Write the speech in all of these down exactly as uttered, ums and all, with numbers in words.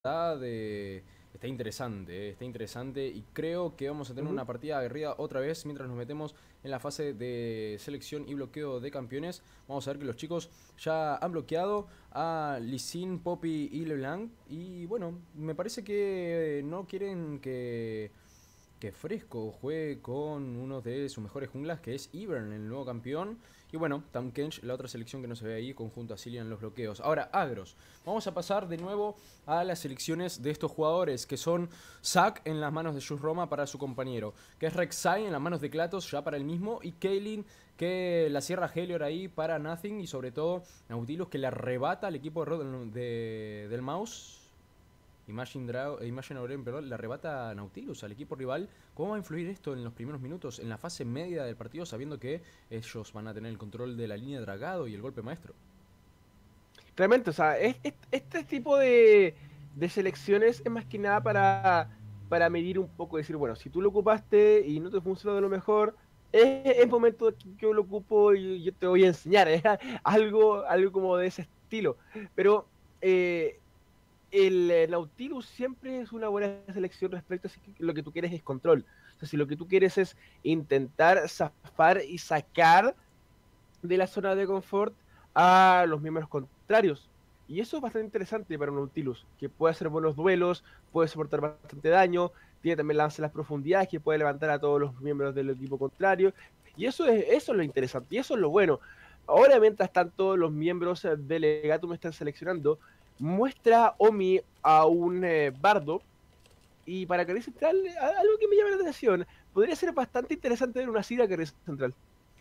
Está, de, está interesante, eh, está interesante y creo que vamos a tener Ujú. una partida aguerrida otra vez mientras nos metemos en la fase de selección y bloqueo de campeones. Vamos a ver que los chicos ya han bloqueado a Lee Sin, Poppy y LeBlanc y bueno, me parece que no quieren que que Fresco juegue con uno de sus mejores junglas, que es Ivern, el nuevo campeón. Y bueno, Tahm Kench, la otra selección que no se ve ahí, conjunto a Cillian en los bloqueos. Ahora, Agros. Vamos a pasar de nuevo a las selecciones de estos jugadores, que son Zac en las manos de Just Roma para su compañero, que es Rek'Sai en las manos de Klatos ya para el mismo, y Kaylin que la cierra Helior ahí para Nothing, y sobre todo Nautilus que le arrebata al equipo de, de, del Mouse. Imagine, Dra Imagine Auren, perdón, le arrebata a Nautilus al equipo rival. ¿Cómo va a influir esto en los primeros minutos, en la fase media del partido, sabiendo que ellos van a tener el control de la línea de dragado y el golpe maestro? Realmente, o sea, es- es- este tipo de, de selecciones es más que nada para, para medir un poco, decir, bueno, si tú lo ocupaste y no te funcionó de lo mejor, es, es momento de que yo lo ocupo y yo te voy a enseñar, ¿eh? Algo, algo como de ese estilo. Pero eh, el eh, Nautilus siempre es una buena selección respecto a si que lo que tú quieres es control. O sea, si lo que tú quieres es intentar zafar y sacar de la zona de confort a los miembros contrarios. Y eso es bastante interesante para un Nautilus, que puede hacer buenos duelos, puede soportar bastante daño, tiene también lance en las profundidades que puede levantar a todos los miembros del equipo contrario. Y eso es, eso es lo interesante, y eso es lo bueno. Ahora, mientras tanto, los miembros del Legatum están seleccionando, muestra Omi a un eh, bardo. Y para Carril Central, algo que me llama la atención, podría ser bastante interesante ver una Sira Carril Central.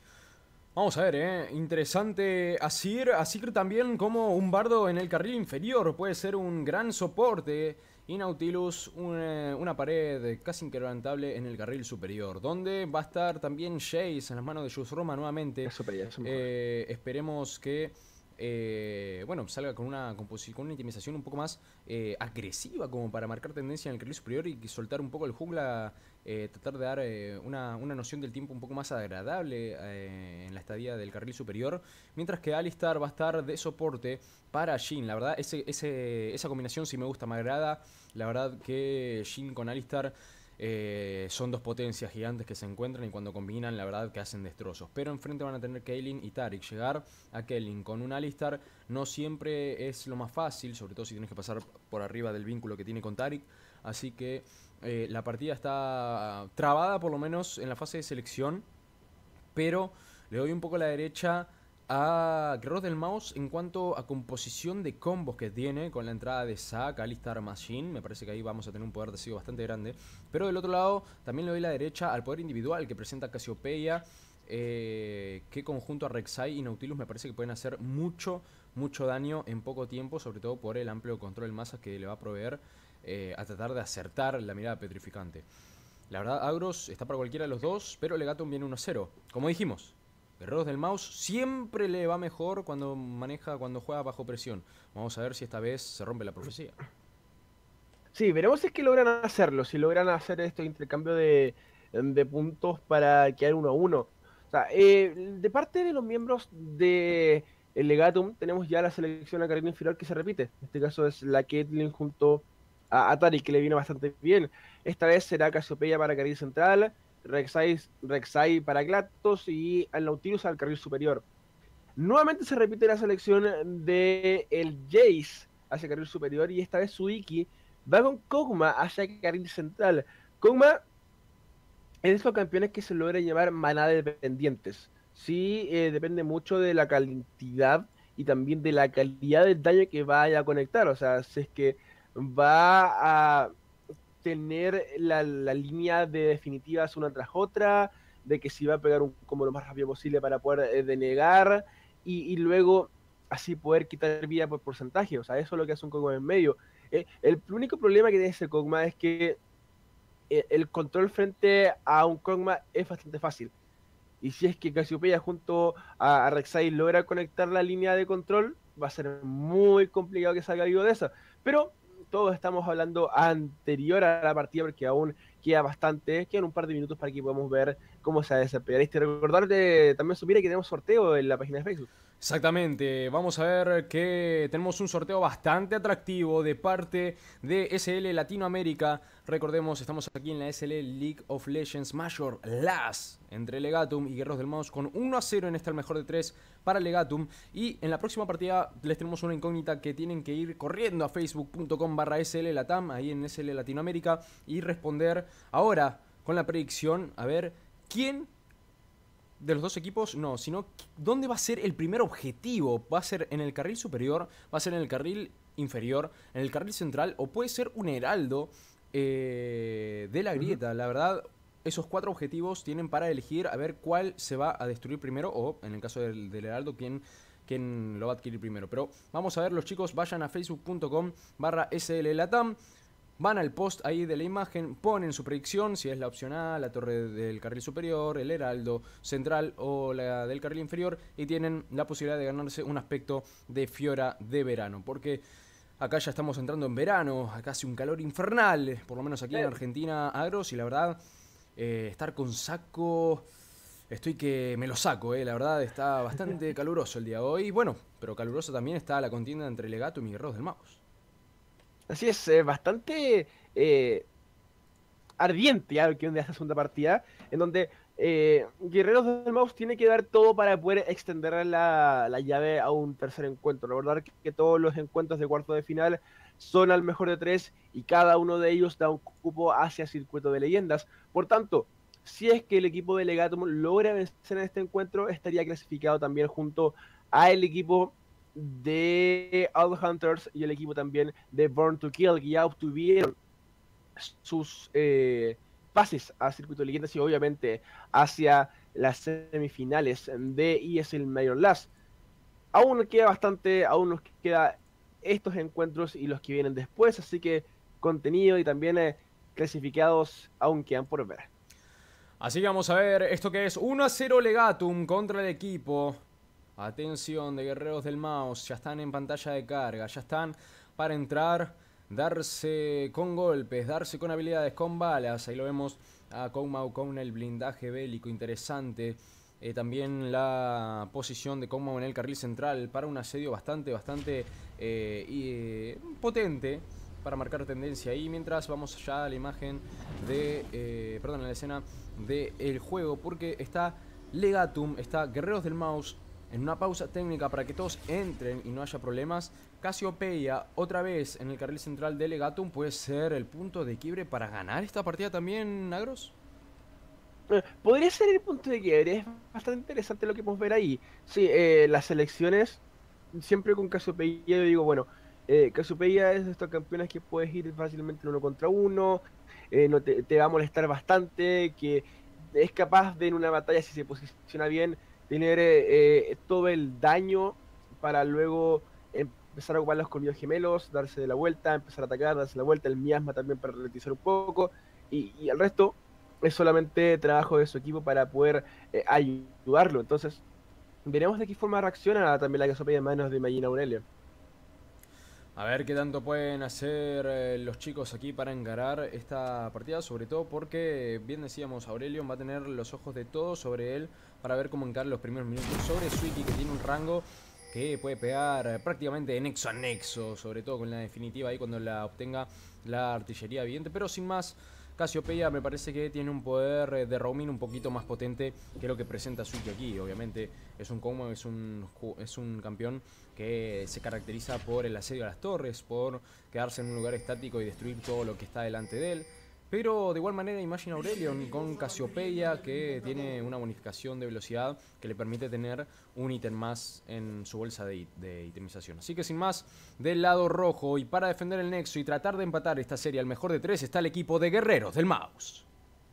Vamos a ver, eh. Interesante Asir. Asir también como un bardo en el carril inferior. Puede ser un gran soporte. Y Nautilus, una, una pared casi inquebrantable en el carril superior. Donde va a estar también Jace en las manos de Just Roma nuevamente. Eso para allá, eso mejor. Eh, esperemos que eh, bueno, salga con una, composi- con una intimización un poco más eh, agresiva como para marcar tendencia en el carril superior y soltar un poco el jungla, eh, tratar de dar eh, una, una noción del tiempo un poco más agradable eh, en la estadía del carril superior, mientras que Alistar va a estar de soporte para Jhin. La verdad, ese, ese, esa combinación sí me gusta, me agrada. La verdad que Jhin con Alistar eh, son dos potencias gigantes que se encuentran y cuando combinan, la verdad que hacen destrozos. Pero enfrente van a tener Kaylin y Tarik. Llegar a Kaylin con un Alistar no siempre es lo más fácil, sobre todo si tienes que pasar por arriba del vínculo que tiene con Tarik. Así que eh, la partida está trabada, por lo menos en la fase de selección, pero le doy un poco la derecha a Guerreros del Mouse en cuanto a composición de combos que tiene con la entrada de Zac, Alistar, Machine. Me parece que ahí vamos a tener un poder de sigo bastante grande. Pero del otro lado también le doy la derecha al poder individual que presenta Casiopeia. Eh, que conjunto a Rek'Sai y Nautilus me parece que pueden hacer mucho, mucho daño en poco tiempo, sobre todo por el amplio control de masas que le va a proveer eh, a tratar de acertar la mirada petrificante. La verdad, Agros está para cualquiera de los dos, pero Legatum viene uno cero. Como dijimos, Guerreros del Mouse siempre le va mejor cuando maneja, cuando juega bajo presión. Vamos a ver si esta vez se rompe la profecía. Sí, veremos si es que logran hacerlo, si logran hacer este intercambio de, de puntos para quedar uno a uno. O sea, eh, de parte de los miembros de el Legatum, tenemos ya la selección a carrera inferior que se repite. En este caso es la Caitlyn junto a Atari, que le viene bastante bien. Esta vez será Casiopeia para carril central, Rek'Sai, Rek'Sai para Glatos y al Nautilus al carril superior. Nuevamente se repite la selección de el Jace hacia carril superior y esta vez Suiki va con Kog'Maw hacia carril central. Kog'Maw es de esos campeones que se logra llevar manada dependientes. Sí, eh, depende mucho de la cantidad y también de la calidad del daño que vaya a conectar. O sea, si es que va a tener la, la línea de definitivas una tras otra, de que si va a pegar un combo lo más rápido posible para poder eh, denegar y, y, luego así poder quitar vida por porcentaje. O sea, eso es lo que hace un Kog'Maw en medio. Eh, el único problema que tiene ese Kog'Maw es que eh, el control frente a un Kog'Maw es bastante fácil. Y si es que Cassiopeia junto a, a Rek'Sai logra conectar la línea de control, va a ser muy complicado que salga vivo de esa. Pero todos estamos hablando anterior a la partida porque aún queda bastante, quedan un par de minutos para que podamos ver cómo se va a desempeñar. Y recordarte también, Supira, que tenemos sorteo en la página de Facebook. Exactamente, vamos a ver que tenemos un sorteo bastante atractivo de parte de S L Latinoamérica. Recordemos, estamos aquí en la S L League of Legends Major Las entre Legatum y Guerreros del Mouse con uno a cero en este al mejor de tres para Legatum. Y en la próxima partida les tenemos una incógnita que tienen que ir corriendo a facebook.com barra SL Latam, ahí en S L Latinoamérica, y responder ahora con la predicción, a ver quién de los dos equipos, no, sino dónde va a ser el primer objetivo. ¿Va a ser en el carril superior? ¿Va a ser en el carril inferior? ¿En el carril central? ¿O puede ser un heraldo eh, de la grieta? Uh-huh. La verdad, esos cuatro objetivos tienen para elegir a ver cuál se va a destruir primero, o en el caso del, del heraldo, quién, quién lo va a adquirir primero. Pero vamos a ver, los chicos, vayan a facebook.com barra SL Latam. Van al post ahí de la imagen, ponen su predicción, si es la opción A, la torre del carril superior, el heraldo central o la del carril inferior, y tienen la posibilidad de ganarse un aspecto de Fiora de verano, porque acá ya estamos entrando en verano, acá hace un calor infernal, por lo menos aquí en Argentina, Agros, y la verdad, eh, estar con saco, estoy que me lo saco, eh, la verdad está bastante caluroso el día de hoy, bueno, pero caluroso también está la contienda entre Legatum y Guerreros del Mouse. Así es, eh, bastante eh, ardiente ya que de esta segunda partida, en donde eh, Guerreros del Mouse tiene que dar todo para poder extender la, la llave a un tercer encuentro. Recordar que, que todos los encuentros de cuarto de final son al mejor de tres y cada uno de ellos da un cupo hacia Circuito de Leyendas. Por tanto, si es que el equipo de Legatum logra vencer en este encuentro, estaría clasificado también junto al equipo de All Hunters y el equipo también de Born to Kill, que ya obtuvieron sus eh, pases a Circuito de Leyendas y obviamente hacia las semifinales de E S L Major Last. Aún nos queda bastante, aún nos queda estos encuentros y los que vienen después, así que contenido y también eh, clasificados aún quedan por ver. Así que vamos a ver esto que es uno a cero Legatum contra el equipo. Atención de Guerreros del Mouse, ya están en pantalla de carga, ya están para entrar, darse con golpes, darse con habilidades, con balas. Ahí lo vemos a Kog'Maw con el blindaje bélico interesante. Eh, también la posición de Kog'Maw en el carril central para un asedio bastante, bastante eh, y, eh, potente para marcar tendencia ahí. Mientras vamos ya a la imagen de, eh, perdón, a la escena del juego, porque está Legatum, está Guerreros del Mouse. En una pausa técnica para que todos entren y no haya problemas, Cassiopea otra vez en el carril central de Legatum puede ser el punto de quiebre para ganar esta partida también, Agros. Podría ser el punto de quiebre, es bastante interesante lo que podemos ver ahí. Sí, eh, las elecciones, siempre con Cassiopea yo digo, bueno, eh, Cassiopea es de estos campeones que puedes ir fácilmente uno contra uno, eh, no te, te va a molestar bastante, que es capaz de en una batalla, si se posiciona bien, tener eh, todo el daño para luego empezar a ocupar los colmillos gemelos, darse de la vuelta, empezar a atacar, darse la vuelta, el miasma también para ralentizar un poco, y, y el resto es solamente trabajo de su equipo para poder eh, ayudarlo. Entonces, veremos de qué forma reacciona también la Cassiopea en manos de Magina Aurelio. A ver qué tanto pueden hacer eh, los chicos aquí para encarar esta partida, sobre todo porque, bien decíamos, Aurelion va a tener los ojos de todos sobre él para ver cómo encarar los primeros minutos sobre Suiki, que tiene un rango que puede pegar eh, prácticamente de nexo a nexo, sobre todo con la definitiva ahí cuando la obtenga la artillería viviente, pero sin más. Cassiopea me parece que tiene un poder de roaming un poquito más potente que lo que presenta Suiki aquí. Obviamente es un Kog'Maw, es un, es un campeón que se caracteriza por el asedio a las torres, por quedarse en un lugar estático y destruir todo lo que está delante de él. Pero de igual manera Imagine Aurelion con Cassiopea, que tiene una bonificación de velocidad que le permite tener un ítem más en su bolsa de, de itemización. Así que sin más, del lado rojo, y para defender el nexo y tratar de empatar esta serie al mejor de tres, está el equipo de Guerreros del Mouse.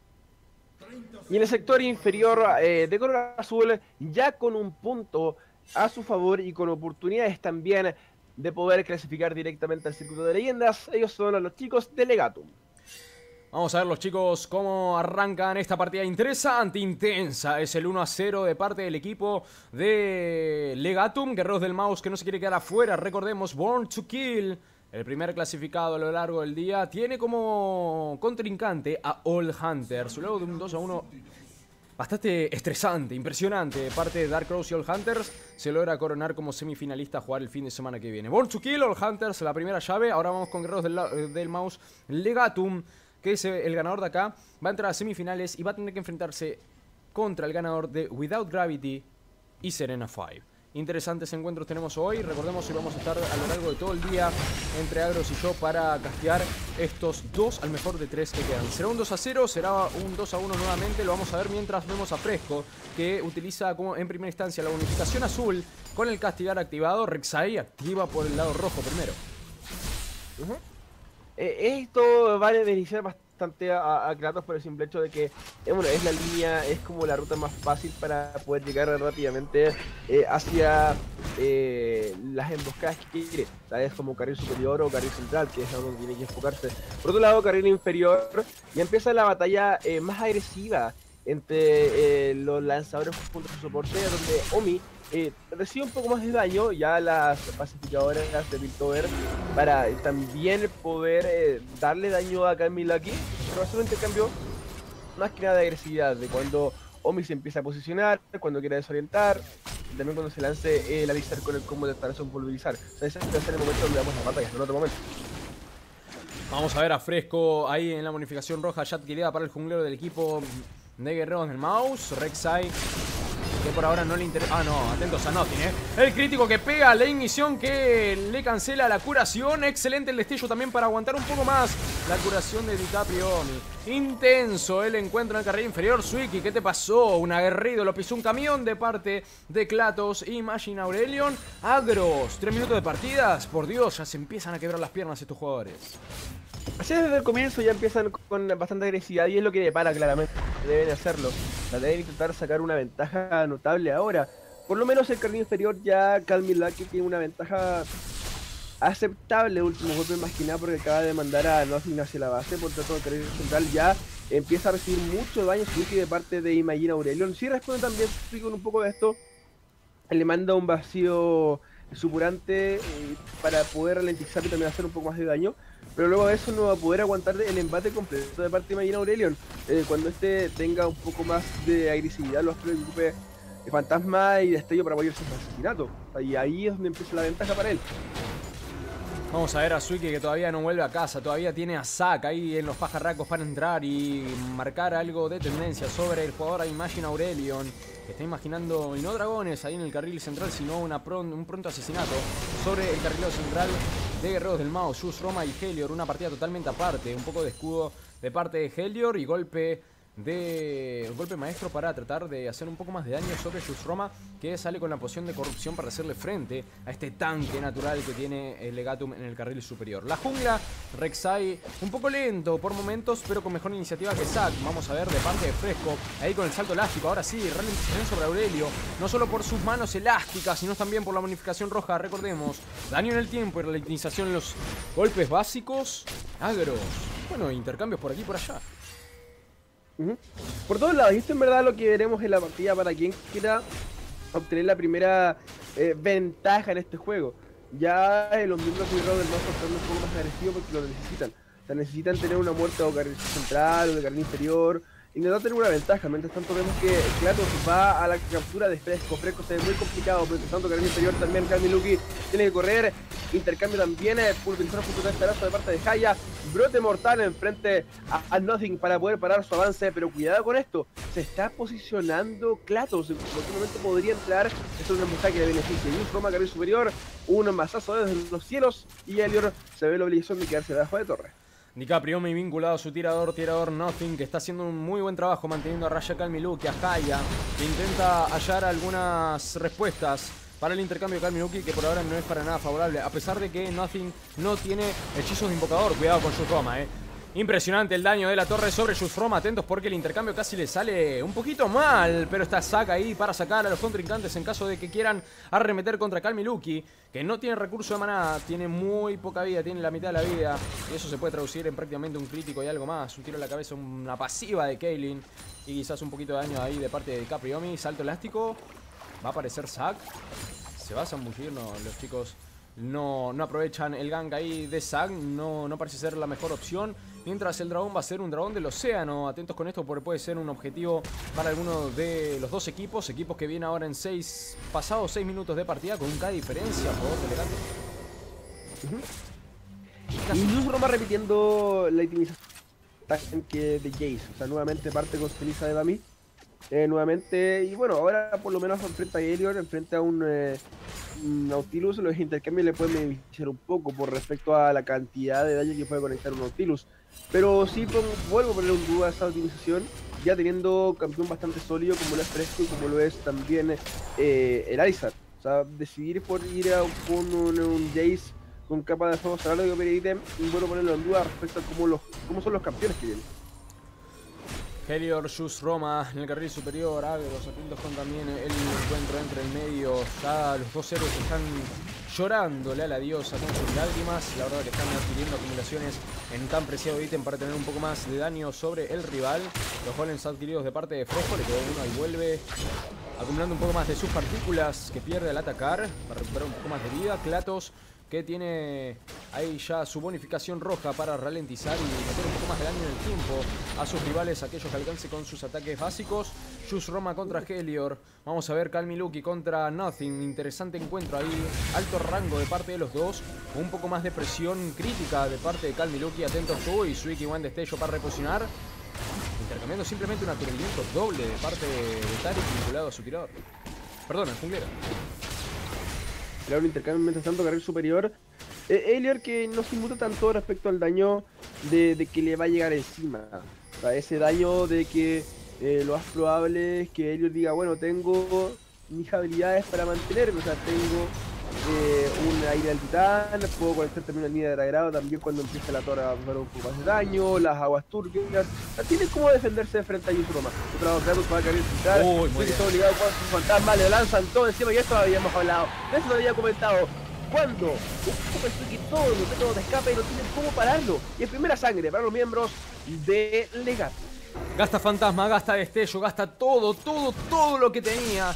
Y en el sector inferior eh, de color azul, ya con un punto a su favor y con oportunidades también de poder clasificar directamente al Circuito de Leyendas, ellos son los chicos de Legatum. Vamos a ver los chicos cómo arrancan esta partida interesante, intensa. Es el uno a cero de parte del equipo de Legatum. Guerreros del Mouse que no se quiere quedar afuera. Recordemos, Born to Kill, el primer clasificado a lo largo del día, tiene como contrincante a All Hunters. Luego de un dos a uno bastante estresante, impresionante de parte de Dark Crows y All Hunters. Se logra coronar como semifinalista a jugar el fin de semana que viene. Born to Kill, All Hunters, la primera llave. Ahora vamos con Guerreros del, del Mouse. Legatum, que es el ganador de acá, va a entrar a semifinales y va a tener que enfrentarse contra el ganador de Without Gravity y Serena cinco. Interesantes encuentros tenemos hoy. Recordemos que vamos a estar a lo largo de todo el día entre Agros y yo para castear estos dos al mejor de tres que quedan. Será un dos a cero, será un dos a uno nuevamente. Lo vamos a ver mientras vemos a Fresco, que utiliza como en primera instancia la bonificación azul con el castigar activado. Rek'Sai activa por el lado rojo primero. Uh-huh. eh, esto va a beneficiar bastante a, a Kratos por el simple hecho de que eh, bueno, es la línea, es como la ruta más fácil para poder llegar rápidamente eh, hacia eh, las emboscadas que quiere, ¿sabes? Como carril superior o carril central, que es a donde tiene que enfocarse. Por otro lado, carril inferior, y empieza la batalla eh, más agresiva entre eh, los lanzadores junto a su soporte, donde Omi Eh, recibe un poco más de daño ya las pacificadoras de Piltover para también poder eh, darle daño a Camilaki, pero va a ser un intercambio más que nada de agresividad, de cuando Omi se empieza a posicionar, cuando quiera desorientar, también cuando se lance eh, el Alistar con el combo de Tarzan pulverizar. O sea, ese va a ser el momento donde vamos a batalla, en otro momento. Vamos a ver a Fresco ahí en la bonificación roja, ya adquirida para el junglero del equipo de Guerreros del Mouse, Rek'Sai, que por ahora no le interesa. Ah, no, atentos a Nothing, eh. El crítico que pega, la ignición que le cancela la curación. Excelente el destello también para aguantar un poco más la curación de DiCaprio. Intenso el encuentro en el carril inferior. Suiki, ¿qué te pasó? Un aguerrido, lo pisó un camión de parte de Klatos y Machine Aurelion. Agros, tres minutos de partidas. Por Dios, ya se empiezan a quebrar las piernas estos jugadores. Así desde el comienzo ya empiezan con bastante agresividad y es lo que depara claramente. Deben hacerlo. O sea, deben intentar sacar una ventaja notable ahora. Por lo menos el carril inferior ya Camilaki tiene una ventaja aceptable. Último golpe más que nada porque acaba de mandar a Nothing hacia la base. Por tanto el carril central ya empieza a recibir mucho daño Suiki de parte de Imagine Aurelion. Si responde también Suiki con un poco de esto. Le manda un vacío supurante eh, para poder ralentizar y también hacer un poco más de daño. Pero luego de eso no va a poder aguantar el embate completo de parte de Imagine Aurelion. Eh, cuando este tenga un poco más de agresividad, los preocupe de fantasma y destello para apoyarse en asesinato. Y ahí es donde empieza la ventaja para él. Vamos a ver a Suiki, que todavía no vuelve a casa. Todavía tiene a Zack ahí en los pajarracos para entrar y marcar algo de tendencia sobre el jugador Imagine Aurelion, que está imaginando, y no dragones ahí en el carril central, sino una pron un pronto asesinato sobre el carrilero central de Guerreros del Mouse. Just Roma y Helior, una partida totalmente aparte. Un poco de escudo de parte de Helior y golpe de golpe maestro para tratar de hacer un poco más de daño sobre Just Roma, que sale con la poción de corrupción para hacerle frente a este tanque natural que tiene el Legatum en el carril superior. La jungla, Rek'Sai un poco lento por momentos, pero con mejor iniciativa que Zack. Vamos a ver de parte de Fresco, ahí con el salto elástico. Ahora sí, ralentización sobre Aurelio, no solo por sus manos elásticas, sino también por la bonificación roja. Recordemos, daño en el tiempo y ralentización en los golpes básicos. Agros, bueno, intercambios por aquí y por allá. Uh-huh. Por todos lados, y esto en verdad lo que veremos en la partida para quien quiera obtener la primera eh, ventaja en este juego. Ya eh, los miembros de Guerreros del Mouse están un poco más agresivos porque lo necesitan. O sea, necesitan tener una muerte o carril central o de carril inferior, intentar tener una ventaja. Mientras tanto vemos que Klatos va a la captura de Fresco. Fresco se ve muy complicado, pero mientras tanto carril inferior también Camilaki tiene que correr. Intercambio también, eh, pulverizar un punto de esperazo de parte de Haya. Brote mortal enfrente a, a Nothing para poder parar su avance, pero cuidado con esto. Se está posicionando Klatos, en cualquier momento podría entrar. Esto es una emboscada que le beneficia. Y un Roma carril superior, un mazazo desde los cielos y Helior se ve la obligación de quedarse debajo de torre. DiCaprio muy vinculado a su tirador, tirador Nothing, que está haciendo un muy buen trabajo manteniendo a Raya Camilaki, a Haya, que intenta hallar algunas respuestas para el intercambio de Camilaki, que por ahora no es para nada favorable, a pesar de que Nothing no tiene hechizos de invocador. Cuidado con Just Roma, eh. Impresionante el daño de la torre sobre Just Roma. Atentos porque el intercambio casi le sale un poquito mal, pero está Zack ahí para sacar a los contrincantes en caso de que quieran arremeter contra Camilaki, que no tiene recurso de maná, tiene muy poca vida, tiene la mitad de la vida, y eso se puede traducir en prácticamente un crítico y algo más. Un tiro en la cabeza, una pasiva de Kaylin y quizás un poquito de daño ahí de parte de Capriomi. Salto elástico, va a aparecer Zack, se va a zambullir, no, los chicos no, no aprovechan el gank ahí de Zac, no, no parece ser la mejor opción. Mientras el dragón va a ser un dragón del océano. Atentos con esto porque puede ser un objetivo para alguno de los dos equipos. Equipos que vienen ahora en seis, pasados seis minutos de partida con un K de diferencia a favor del Legato. Uh-huh. Y Just Roma repitiendo la itemización que de Jace. O sea, nuevamente parte con ceniza de Bami. Eh, nuevamente, y bueno, ahora por lo menos enfrenta a Helior, enfrenta a un eh, Nautilus. Los intercambios le pueden beneficiar un poco por respecto a la cantidad de daño que puede conectar un Nautilus. Pero sí pongo, vuelvo a poner en duda esa optimización, ya teniendo campeón bastante sólido como lo es Fresco y como lo es también eh, el Alizar. O sea, decidir por ir a, con un, un Jace con capa de fuego sagrado de Opera Item, y bueno ponerlo en duda respecto a cómo, los, cómo son los campeones que vienen. Helior, Just Roma en el carril superior, Agros, atentos con también el encuentro entre el medio. Ya los dos héroes están llorándole a la diosa con sus lágrimas. La verdad que están adquiriendo acumulaciones en tan preciado ítem para tener un poco más de daño sobre el rival. Los golems adquiridos de parte de Fresco, le quedó uno y vuelve acumulando un poco más de sus partículas que pierde al atacar para recuperar un poco más de vida. Klatos, que tiene ahí ya su bonificación roja para ralentizar y meter un poco más de daño en el tiempo a sus rivales, aquellos que alcance con sus ataques básicos. Just Roma contra Helior. Vamos a ver Calmiluki contra Nothing. Interesante encuentro ahí. Alto rango de parte de los dos. Un poco más de presión crítica de parte de Calmiluki. Atentos tú y Suiki One destello para reposicionar. Intercambiando simplemente un aturdimiento doble de parte de Tarik vinculado a su tirador. Perdón, el junglero. Era un intercambio mientras tanto carril superior. Eh, Helior que no se inmuta tanto respecto al daño de, de que le va a llegar encima. O sea, ese daño de que eh, lo más probable es que Helior diga, bueno, tengo mis habilidades para mantenerme. O sea, tengo eh, un aire al titán, puedo conectar también una línea de degrado también cuando empieza la torre a dar un poco más de daño, las aguas turbias. O sea, tiene como defenderse de frente a Just Roma. Otra Kratos para caer titán. Uy, muy está obligado con su fantasma, le lanzan todo encima y esto lo habíamos hablado. Eso lo había comentado. Cuando un poco que todo lo que todo te escapa y no tienen cómo pararlo. Y es primera sangre para los miembros de Legato. Gasta fantasma, gasta destello, gasta todo, todo, todo lo que tenía.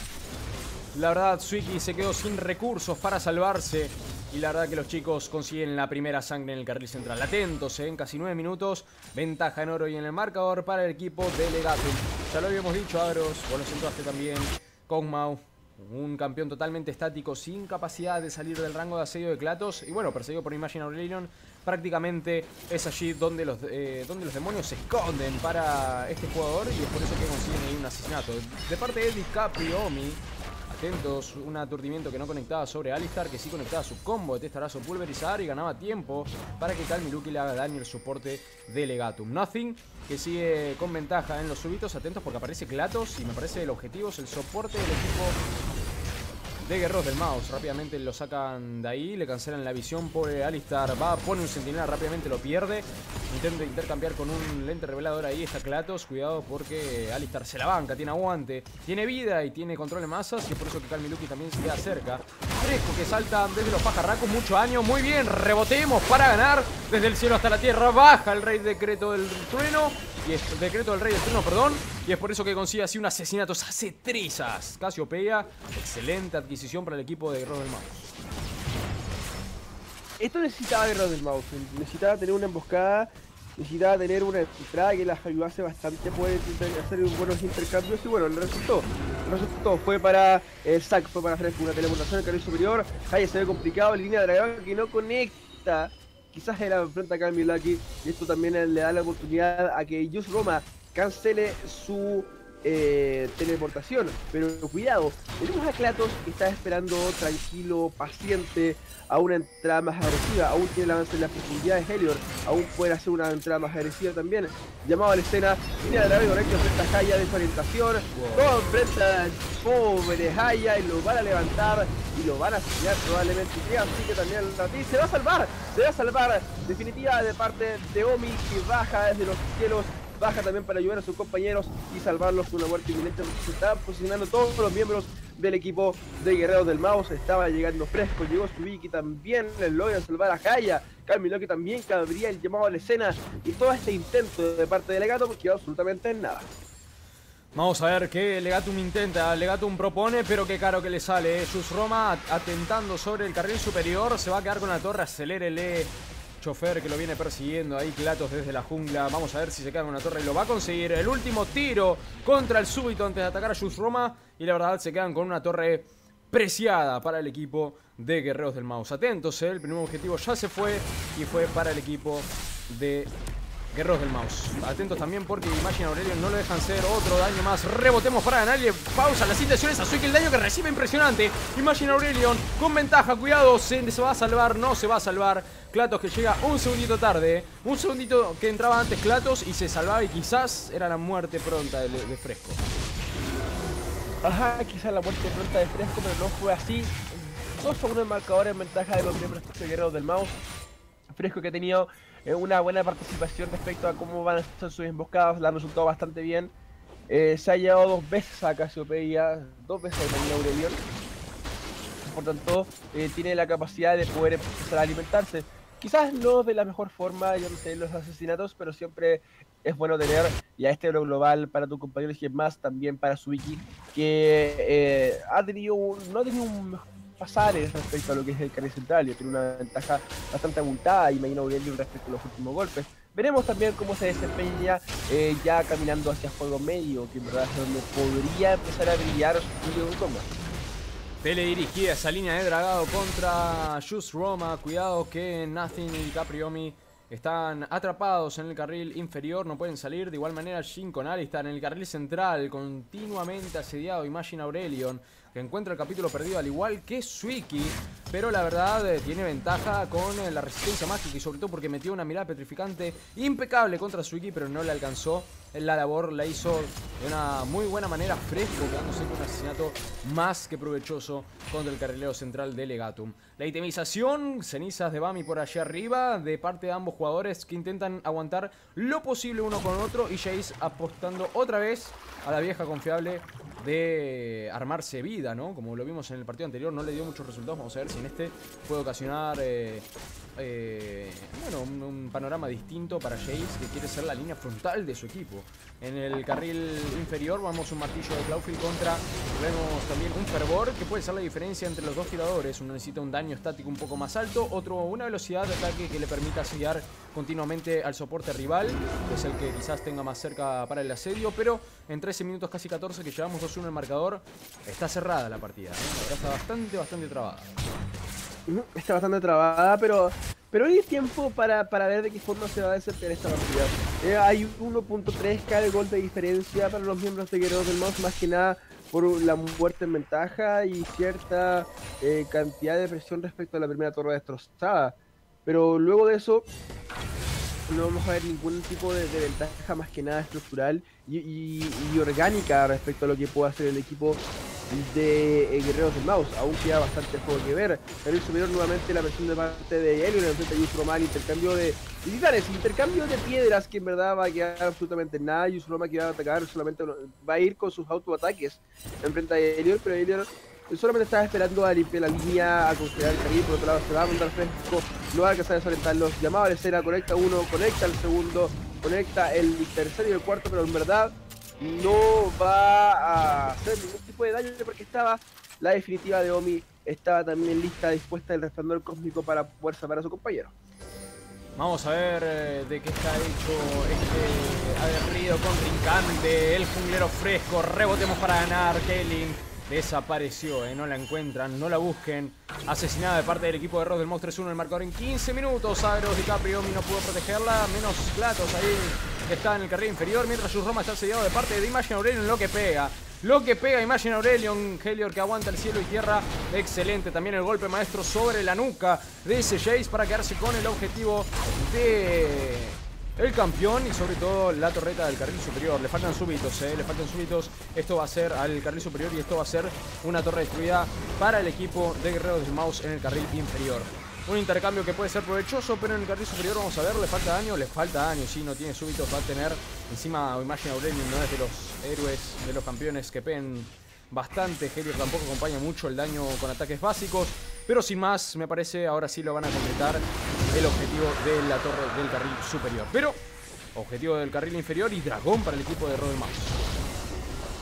La verdad, Suiki se quedó sin recursos para salvarse. Y la verdad que los chicos consiguen la primera sangre en el carril central. Atentos, ¿eh? En casi nueve minutos. Ventaja en oro y en el marcador para el equipo de Legato. Ya lo habíamos dicho, Agros. Vos lo sentaste también. Kog'Maw, un campeón totalmente estático, sin capacidad de salir del rango de asedio de Klatos. Y bueno, perseguido por Imagine Aurelion. Prácticamente es allí donde los, eh, donde los demonios se esconden para este jugador. Y es por eso que consiguen ahí un asesinato. De parte de DiCapriomi. Atentos, un aturdimiento que no conectaba sobre Alistar, que sí conectaba su combo de testarazo pulverizar y ganaba tiempo para que Calmiluki le haga daño al soporte de Legatum. Nothing, que sigue con ventaja en los súbitos. Atentos porque aparece Klatos y me parece el objetivo es el soporte del equipo de Guerreros del Mouse. Rápidamente lo sacan de ahí, le cancelan la visión. Pobre Alistar, va, pone un sentinela, rápidamente lo pierde. Intenta intercambiar con un lente revelador ahí, está Klatos. Cuidado porque Alistar se la banca, tiene aguante, tiene vida y tiene control de masas. Y es por eso que Calmiluki también se queda cerca. Fresco que salta desde los pajarracos, mucho daño, muy bien, rebotemos para ganar. Desde el cielo hasta la tierra, baja el rey decreto del trueno. Y es decreto del rey del trueno, perdón. Y es por eso que consigue así un asesinato, hace trizas. Casiopea, excelente adquisición para el equipo de Guerreros del Mouse. Esto necesitaba Guerreros del Mouse, necesitaba tener una emboscada, necesitaba tener una entrada que las ayudase bastante a poder hacer buenos intercambios. Y bueno, el resultó. El resultó fue para el Zac, fue para Fresco, una teleportación en el carril superior. Ahí se ve complicado, la línea de dragón que no conecta. Quizás era enfrenta a Calmiluki y esto también le da la oportunidad a que Just Roma cancele su eh, teleportación. Pero cuidado, tenemos a Klatos que está esperando tranquilo, paciente, a una entrada más agresiva. Aún tiene el avance en la profundidad de Helior, aún puede hacer una entrada más agresiva también. Llamado a la escena, viene a dragón conecta frente a Haya, desorientación. Todo enfrenta al pobre Haya y lo van a levantar y lo van a asesinar probablemente. Y así que también el se va a salvar, se va a salvar definitiva de parte de Omi, que baja desde los cielos. Baja también para ayudar a sus compañeros y salvarlos de una muerte inminente. Se estaban posicionando todos los miembros del equipo de Guerreros del Mouse. Estaba llegando Fresco, llegó Subiki también, logran salvar a Haya. Calmiluki también cabría el llamado a la escena. Y todo este intento de parte de Legato quedó absolutamente en nada. Vamos a ver qué Legatum intenta. Legatum propone, pero qué caro que le sale. Jus Roma atentando sobre el carril superior. Se va a quedar con la torre. Acelérele, chofer, que lo viene persiguiendo ahí. Klatos desde la jungla. Vamos a ver si se queda con la torre y lo va a conseguir. El último tiro contra el súbito antes de atacar a Jus Roma. Y la verdad se quedan con una torre preciada para el equipo de Guerreros del Mouse. Atentos, ¿eh? El primer objetivo ya se fue y fue para el equipo de Guerreros del Mouse. Atentos también porque Imagine Aurelion no lo dejan ser. Otro daño más. Rebotemos para ganar. Y pausa las intenciones a Suiki. El daño que recibe impresionante. Imagine Aurelion con ventaja. Cuidado. Se, se va a salvar. No se va a salvar. Klatos que llega un segundito tarde. Un segundito que entraba antes Klatos y se salvaba. Y quizás era la muerte pronta de, de Fresco. Ajá, quizás la muerte pronta de Fresco, pero no fue así. dos a uno el marcador en ventaja de los miembros de Guerreros del Mouse. Fresco que ha tenido eh, una buena participación respecto a cómo van a ser sus emboscadas, le han resultado bastante bien. Eh, se ha llevado dos veces a Casiopeia, dos veces a Imagine Aurelion. Por tanto, eh, tiene la capacidad de poder empezar a alimentarse. Quizás no de la mejor forma, yo no sé, los asesinatos, pero siempre es bueno tener ya este oro global para tu compañero y más también para Suiki, que eh, ha tenido un, no ha tenido un pasares respecto a lo que es el carril central y tiene una ventaja bastante abultada y Imagine Aurelion respecto a los últimos golpes. Veremos también cómo se desempeña eh, ya caminando hacia juego medio, que en verdad es donde podría empezar a brillar su un combo. Teledirigida esa línea de dragado contra Jus Roma. Cuidado que Nothing y Capriomi están atrapados en el carril inferior, no pueden salir. De igual manera Jhin con Alistar en el carril central, continuamente asediado Imagine Aurelion, que encuentra el capítulo perdido al igual que Suiki, pero la verdad eh, tiene ventaja con eh, la resistencia mágica y sobre todo porque metió una mirada petrificante impecable contra Suiki, pero no le alcanzó. La labor la hizo de una muy buena manera Fresco, quedándose con un asesinato más que provechoso contra el carrilero central de Legatum. La itemización, cenizas de Bami por allá arriba, de parte de ambos jugadores que intentan aguantar lo posible uno con otro, y Jace apostando otra vez a la vieja confiable de armarse vida, ¿no? Como lo vimos en el partido anterior, no le dio muchos resultados. Vamos a ver si en este puede ocasionar eh, eh, bueno, un, un panorama distinto para Jace, que quiere ser la línea frontal de su equipo. En el carril inferior vamos un martillo de Cloudfield contra, vemos también un fervor, que puede ser la diferencia entre los dos tiradores. Uno necesita un daño estático un poco más alto, otro una velocidad de ataque que le permita asediar continuamente al soporte rival, que es el que quizás tenga más cerca para el asedio. Pero en trece minutos, casi catorce, que llevamos dos uno en el marcador, está cerrada la partida, ¿eh? Está bastante, bastante trabada. Está bastante trabada, pero pero hay tiempo para, para ver de qué forma se va a desempeñar esta partida. Eh, hay uno punto tres K de gol de diferencia para los miembros de Guerreros del Mouse, más que nada por la muerte en ventaja y cierta eh, cantidad de presión respecto a la primera torre destrozada. Pero luego de eso no vamos a ver ningún tipo de, de ventaja más que nada estructural y, y, y orgánica respecto a lo que pueda hacer el equipo de eh, Guerreros del Mouse. Aún queda bastante juego que ver. Pero el superior nuevamente la presión de parte de Elio en el frente de Jus Roma, intercambio de titanes, intercambio de piedras que en verdad va a quedar absolutamente nada. Jus Roma que va a atacar solamente va a ir con sus autoataques en frente de Elio, pero Elio solamente estaba esperando a limpiar la línea, a congelar el carril. Por otro lado se va a mandar Fresco, no va a alcanzar a desorientarlos. Llamado a la escena, conecta uno, conecta el segundo, conecta el tercero y el cuarto, pero en verdad no va a hacer ningún tipo de daño porque estaba la definitiva de Omi, estaba también lista, dispuesta el resplandor cósmico para poder salvar a su compañero. Vamos a ver eh, de qué está hecho este aguerrido contrincante, el junglero Fresco. Rebotemos para ganar. Kaylin desapareció, eh, no la encuentran, no la busquen. Asesinada de parte del equipo de Guerreros del Mouse. Tres uno el marcador en quince minutos. Agros, DiCaprio, Omi no pudo protegerla, menos Klatos ahí que está en el carril inferior, mientras Jus Roma está asediado de parte de Imagine Aurelion. Lo que pega, lo que pega Imagine Aurelion. Helior que aguanta el cielo y tierra, excelente. También el golpe maestro sobre la nuca de ese Jace para quedarse con el objetivo de el campeón y sobre todo la torreta del carril superior. Le faltan súbitos, eh, le faltan súbitos. Esto va a ser al carril superior y esto va a ser una torre destruida para el equipo de Guerreros del Mouse en el carril inferior. Un intercambio que puede ser provechoso, pero en el carril superior vamos a ver, le falta daño, le falta daño, sí, no tiene súbitos, va a tener encima Imagine Aurelion, no es de los héroes, de los campeones que peguen bastante. Helior tampoco acompaña mucho el daño con ataques básicos, pero sin más, me parece, ahora sí lo van a completar el objetivo de la torre del carril superior. Pero, objetivo del carril inferior y dragón para el equipo de Guerreros del Mouse.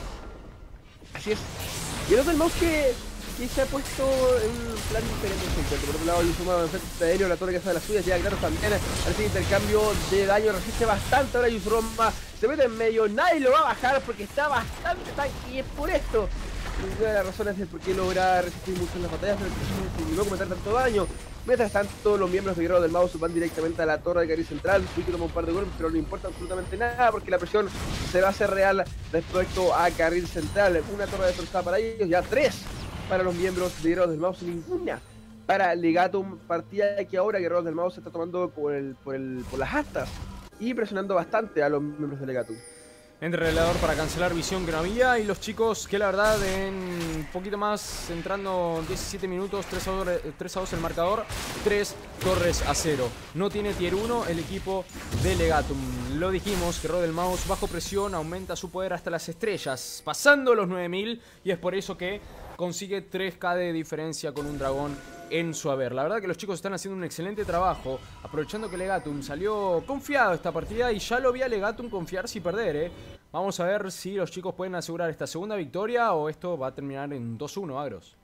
Así es. Y el otro, el mouse que, que se ha puesto en un plan diferente en su encuentro. Por otro lado, Yuzuma en frente aéreo, la torre que hace de las suyas, llega claro también. Al intercambio de daño, resiste bastante. Ahora Yuzuma se mete en medio, nadie lo va a bajar porque está bastante tanque. Y es por esto una de las razones del por qué logra resistir mucho en las batallas, pero no cometer tanto daño. Mientras tanto, los miembros de Guerrero del Mouse van directamente a la torre de carril central. Suiki toma un par de golpes, pero no importa absolutamente nada porque la presión se va a hacer real respecto a carril central. Una torre destrozada para ellos, ya tres para los miembros de Guerreros del Mouse, ninguna para Legatum. Partida que ahora Guerreros del Mouse se está tomando por, el, por, el, por las astas y presionando bastante a los miembros de Legatum. Entre el velador para cancelar visión que no había. Y los chicos que la verdad en un poquito más, entrando diecisiete minutos, tres a dos el marcador, tres torres a cero. No tiene tier uno el equipo de Legatum. Lo dijimos, que Guerrero del Mouse bajo presión aumenta su poder hasta las estrellas, pasando los nueve mil. Y es por eso que consigue tres K de diferencia con un dragón en su haber. La verdad que los chicos están haciendo un excelente trabajo, aprovechando que Legatum salió confiado esta partida y ya lo vi a Legatum confiarse y perder, ¿eh? Vamos a ver si los chicos pueden asegurar esta segunda victoria o esto va a terminar en dos uno, Agros.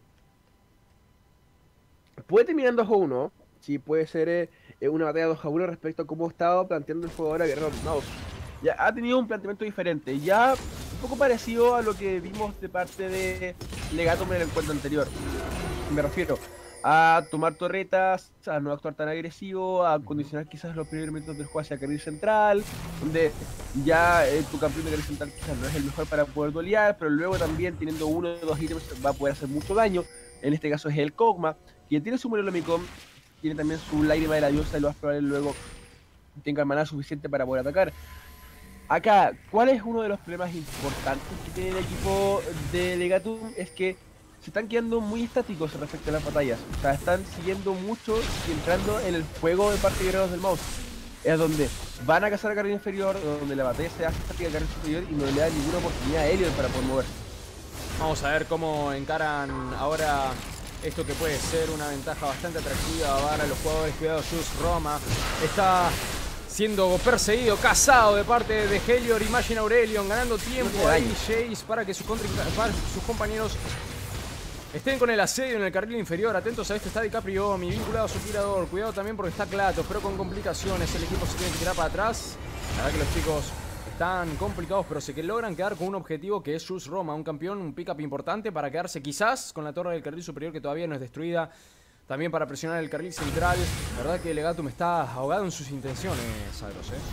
Puede terminar en dos a uno, sí, puede ser eh, una batalla dos a uno respecto a cómo estaba planteando el juego ahora Guerrero del Mouse. Ya ha tenido un planteamiento diferente, ya un poco parecido a lo que vimos de parte de Legatum en el encuentro anterior. Me refiero a tomar torretas, a no actuar tan agresivo, a condicionar quizás los primeros minutos del juego hacia carril central, donde ya eh, tu campeón de carril central quizás no es el mejor para poder dolear, pero luego también teniendo uno o dos ítems va a poder hacer mucho daño. En este caso es el Kog'Maw, quien tiene su Murelomicon, tiene también su Lágrima de la Diosa y lo más probable luego tenga el maná suficiente para poder atacar. Acá, ¿cuál es uno de los problemas importantes que tiene el equipo de Legatum? Es que se están quedando muy estáticos respecto a las batallas. O sea, están siguiendo mucho y entrando en el juego de parte de Guerreros del Mouse. Es donde van a cazar a carril inferior, donde la batalla se hace estática a carril superior y no le dan ninguna oportunidad a Elliot para poder moverse. Vamos a ver cómo encaran ahora esto que puede ser una ventaja bastante atractiva para los jugadores. Cuidado, Just Roma está siendo perseguido, cazado de parte de Helior y Machine Aurelion, ganando tiempo ahí Jace para que sus, para sus compañeros estén con el asedio en el carril inferior. Atentos a este, está DiCaprio, mi vinculado a su tirador. Cuidado también porque está Klatos, pero con complicaciones. El equipo se tiene que tirar para atrás. La verdad que los chicos están complicados, pero se que logran quedar con un objetivo que es Just Roma, un campeón, un pick-up importante para quedarse quizás con la torre del carril superior que todavía no es destruida. También para presionar el carril central. La verdad que Legatum está ahogado en sus intenciones, Agros, ¿eh?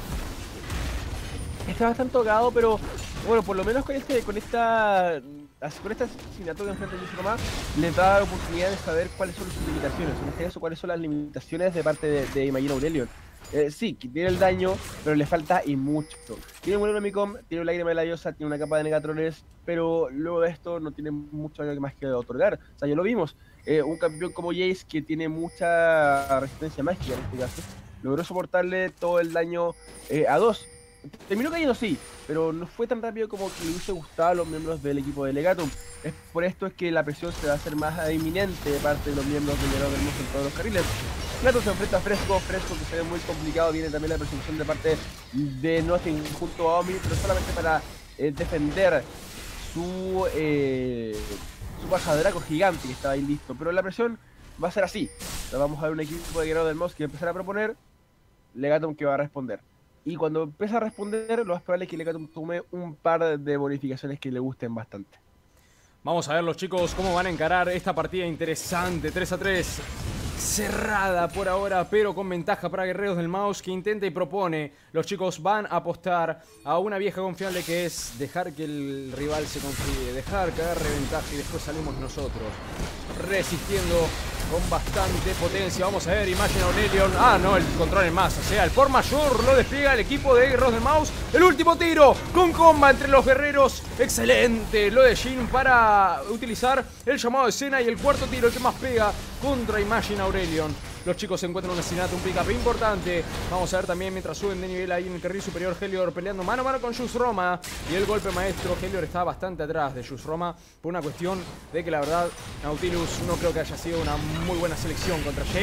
Está bastante ahogado, pero bueno, por lo menos con este, con esta, con este asesinato que enfrenta Just Roma, les da la oportunidad de saber cuáles son sus limitaciones. En este caso, cuáles son las limitaciones de parte de, de Machine Aurelion. Eh, sí, que tiene el daño, pero le falta y mucho. Tiene un Murelomicon, tiene un Lágrima de la Diosa, tiene una capa de Negatrones, pero luego de esto no tiene mucho más que otorgar. O sea, ya lo vimos. Eh, un campeón como Jace, que tiene mucha resistencia mágica en este caso, logró soportarle todo el daño eh, a dos. Terminó cayendo, sí, pero no fue tan rápido como que le hubiese gustado a los miembros del equipo de Legatum. Es por esto es que la presión se va a hacer más inminente de parte de los miembros del Guerrero del Mouse en todos los carriles. Klatos se enfrenta a Fresco, Fresco que se ve muy complicado. Viene también la persecución de parte de Nothing junto a Omi, pero solamente para eh, defender su, eh, su pajadraco gigante que estaba ahí listo. Pero la presión va a ser así. O sea, vamos a ver un equipo de Guerrero del Mouse que va a empezar a proponer, Legatum que va a responder. Y cuando empieza a responder, lo más probable es que Legatum tome un par de bonificaciones que le gusten bastante. Vamos a ver los chicos cómo van a encarar esta partida interesante, tres a tres. Cerrada por ahora, pero con ventaja para Guerreros del Mouse, que intenta y propone. Los chicos van a apostar a una vieja confiable que es dejar que el rival se confíe, dejar que agarre ventaja y después salimos nosotros resistiendo con bastante potencia. Vamos a ver, Imagine Aurelion. Ah, no, el control en masa. O sea, el por mayor lo despliega el equipo de Guerreros del Mouse. El último tiro con comba entre los guerreros. Excelente lo de Jin para utilizar el llamado de escena. Y el cuarto tiro, el que más pega contra Imagine Aurelion. Los chicos se encuentran un asesinato, un pick-up importante. Vamos a ver también mientras suben de nivel ahí en el carril superior Helior peleando mano a mano con Just Roma. Y el golpe maestro, Helior está bastante atrás de Just Roma por una cuestión de que la verdad Nautilus no creo que haya sido una muy buena selección contra Jace.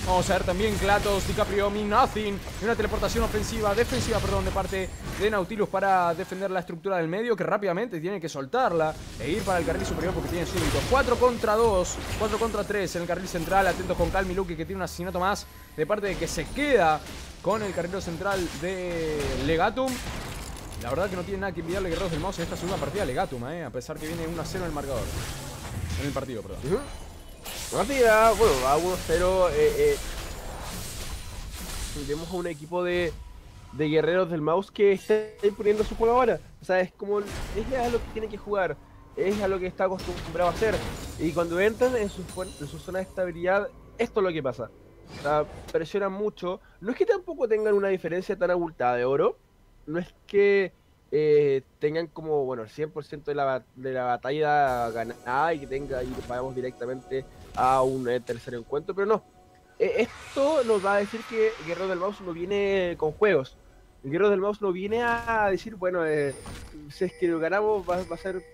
Vamos a ver también Klatos, DiCapriomi, Nothing. Y una teleportación ofensiva, defensiva, perdón, de parte de Nautilus para defender la estructura del medio, que rápidamente tiene que soltarla e ir para el carril superior porque tiene súbditos. cuatro contra dos, cuatro contra tres en el carril central. Atentos con Calmi Luke, que tiene un asesinato más de parte de que se queda con el carrilero central de Legatum. La verdad que no tiene nada que envidiarle Guerreros del Mouse en esta segunda partida a Legatum, eh, a pesar que viene uno a cero en el marcador. En el partido, perdón. Uh-huh. La partida, bueno, va uno a cero. Eh, eh. Vemos a un equipo de, de Guerreros del Mouse que está imponiendo su juego ahora. O sea, es como, es a lo que tiene que jugar, es a lo que está acostumbrado a hacer. Y cuando entran en su, en su zona de estabilidad, esto es lo que pasa. O sea, presionan mucho. No es que tampoco tengan una diferencia tan abultada de oro. No es que eh, tengan como, bueno, el cien por ciento de la, de la batalla ganada y que tenga y vayamos directamente a un eh, tercer encuentro, pero no. Eh, esto nos va a decir que Guerrero del Mouse no viene con juegos. El Guerrero del Mouse no viene a decir, bueno, eh, si es que lo ganamos va, va a ser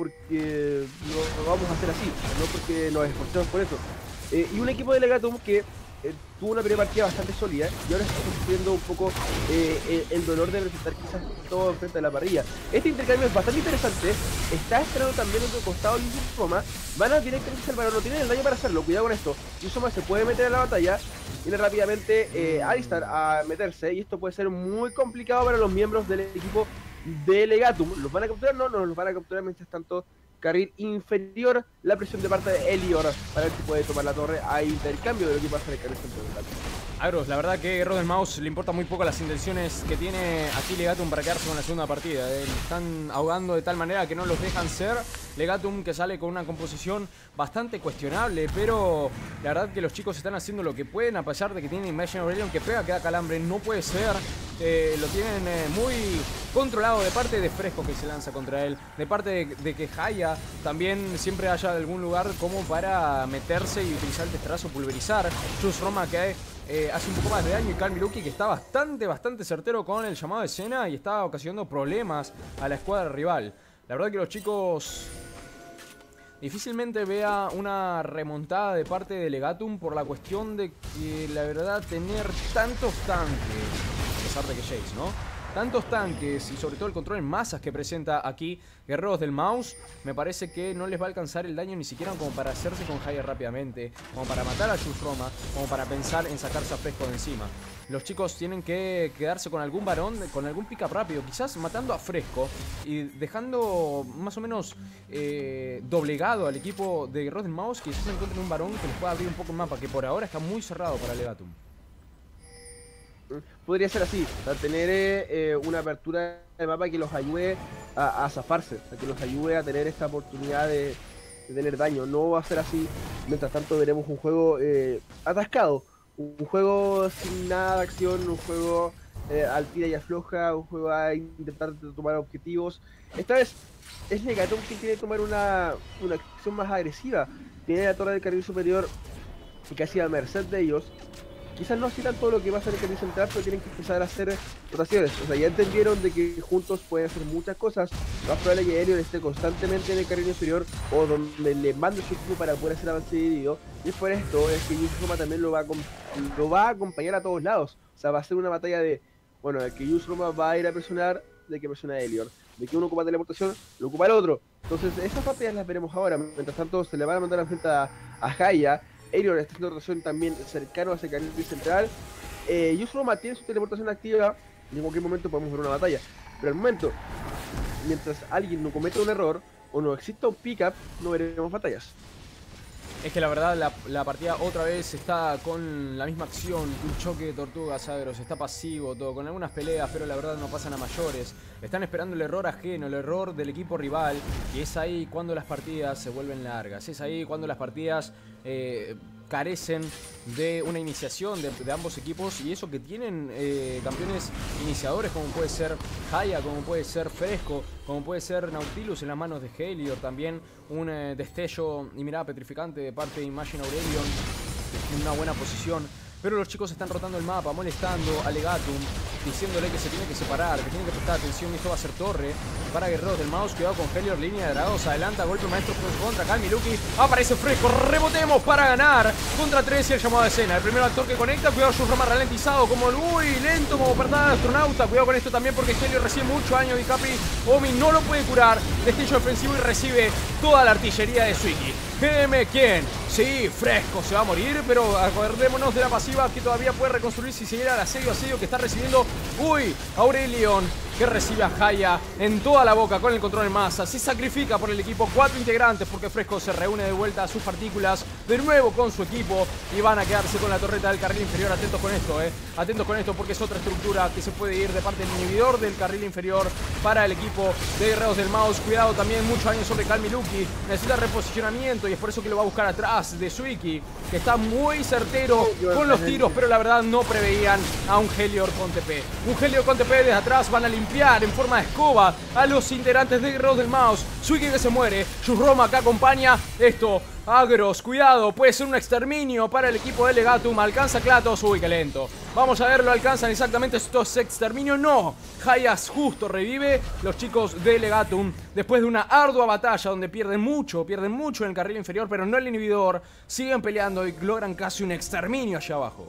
porque lo, lo vamos a hacer así, no porque nos esforzamos por eso. Eh, y un equipo de Legatum que eh, tuvo una primera partida bastante sólida y ahora está sufriendo un poco eh, el, el dolor de presentar quizás todo enfrente de la parrilla. Este intercambio es bastante interesante. Está esperando también otro costado y Roma. Van a directamente al varón, no tienen el daño para hacerlo. Cuidado con esto. Yusoma se puede meter a la batalla. Viene rápidamente eh, Alistar a meterse y esto puede ser muy complicado para los miembros del equipo de Legatum. ¿Los van a capturar? No, no los van a capturar mientras tanto. Carril inferior, la presión de parte de Elior para ver si puede tomar la torre. Hay intercambio de lo que pasa en el carril central. Agros, la verdad que Guerrero del Mouse le importa muy poco las intenciones que tiene aquí Legatum para quedarse con la segunda partida. Eh. Están ahogando de tal manera que no los dejan ser. Legatum que sale con una composición bastante cuestionable, pero la verdad que los chicos están haciendo lo que pueden, a pesar de que tienen Imagine Aurelion que pega, queda calambre, no puede ser. Eh, lo tienen eh, muy controlado de parte de Fresco, que se lanza contra él, de parte de, de que Haya también siempre haya algún lugar como para meterse y utilizar el testrazo, pulverizar. Chus Roma que eh, hace un poco más de daño y Calmi Luki que está bastante, bastante certero con el llamado de escena y está ocasionando problemas a la escuadra rival. La verdad que los chicos difícilmente vea una remontada de parte de Legatum por la cuestión de que, la verdad, tener tantos tanques, a pesar de que Jace, ¿no? Tantos tanques y sobre todo el control en masas que presenta aquí Guerreros del Mouse, me parece que no les va a alcanzar el daño ni siquiera como para hacerse con Haya rápidamente, como para matar a Chus Roma, como para pensar en sacarse a Fresco de encima. Los chicos tienen que quedarse con algún varón, con algún pick-up rápido, quizás matando a Fresco y dejando más o menos eh, doblegado al equipo de Guerreros del Mouse, que quizás encuentren un varón que les pueda abrir un poco el mapa, que por ahora está muy cerrado para Legatum. Podría ser así, o sea, tener eh, una apertura de mapa que los ayude a, a zafarse, o sea, que los ayude a tener esta oportunidad de, de tener daño. No va a ser así, mientras tanto veremos un juego eh, atascado, un juego sin nada de acción, un juego eh, al tira y afloja, un juego a intentar tomar objetivos. Esta vez es Legatum quien quiere tomar una, una acción más agresiva. Tiene la torre del carril superior y casi a merced de ellos. Quizás no así tanto lo que va a hacer el carril central, pero tienen que empezar a hacer rotaciones. O sea, ya entendieron de que juntos pueden hacer muchas cosas. Más probable que Elion esté constantemente en el carril inferior o donde le mande su equipo para poder hacer avance dividido. Y por esto es que Yusuma también lo va, a lo va a acompañar a todos lados. O sea, va a ser una batalla de, bueno, de que Yusuma va a ir a presionar, de que presiona a Elion. De que uno ocupa teleportación, lo ocupa el otro. Entonces, esas batallas las veremos ahora. Mientras tanto, se le van a mandar a frente a, a Haya. Elion está haciendo rotación también cercano a ese carril central. Eh, Yusuma mantiene su teleportación activa y en cualquier momento podemos ver una batalla. Pero al momento, mientras alguien no cometa un error o no exista un pick-up, no veremos batallas. Es que la verdad la, la partida otra vez está con la misma acción, un choque de tortugas agros, está pasivo, todo, con algunas peleas, pero la verdad no pasan a mayores. Están esperando el error ajeno, el error del equipo rival, y es ahí cuando las partidas se vuelven largas, es ahí cuando las partidas eh, carecen de una iniciación de, de ambos equipos, y eso que tienen eh, campeones iniciadores como puede ser Haya, como puede ser Fresco, como puede ser Nautilus en las manos de Helior, también un eh, destello y mirada petrificante de parte de Imagine Aurelion en una buena posición, pero los chicos están rotando el mapa, molestando a Legatum. diciéndole que se tiene que separar, que tiene que prestar atención. Y esto va a ser torre para Guerreros del Mouse. Cuidado con Helior, línea de dragos, adelanta, golpe maestro contra Calmi Lucky. Aparece Fresco, rebotemos para ganar. Contra tres y el llamado de escena. El primer actor que conecta, cuidado, su Roma ralentizado como muy lento, como perdada de astronauta. Cuidado con esto también porque Helior recibe mucho daño. DiCapri, Omi no lo puede curar. Destello defensivo y recibe toda la artillería de Suiki. G D M, ¿quién? Sí, Fresco se va a morir, pero acordémonos de la pasiva que todavía puede reconstruir si se llega al asedio, asedio que está recibiendo. Uy, Aurelion, que recibe a Haya en toda la boca con el control en masa. Se sacrifica por el equipo, cuatro integrantes, porque Fresco se reúne de vuelta a sus partículas, de nuevo con su equipo, y van a quedarse con la torreta del carril inferior. Atentos con esto, eh. Atentos con esto porque es otra estructura que se puede ir de parte del inhibidor del carril inferior para el equipo de Guerreros del Mouse. Cuidado también, mucho daño sobre Calmi Lucky. Necesita reposicionamiento y es por eso que lo va a buscar atrás de Suiki, que está muy certero con los tiros, pero la verdad no preveían a un Helior con T P. Un Helior con T P desde atrás, van a limpiar en forma de escoba a los integrantes de Guerreros del Mouse. Suiki que se muere, Roma acá acompaña esto. Agros, cuidado, puede ser un exterminio para el equipo de Legatum. Alcanza Klatos, uy, qué lento. Vamos a ver, lo alcanzan exactamente estos exterminios. No, Hayas justo revive. Los chicos de Legatum, después de una ardua batalla donde pierden mucho, pierden mucho en el carril inferior, pero no el inhibidor, siguen peleando y logran casi un exterminio allá abajo.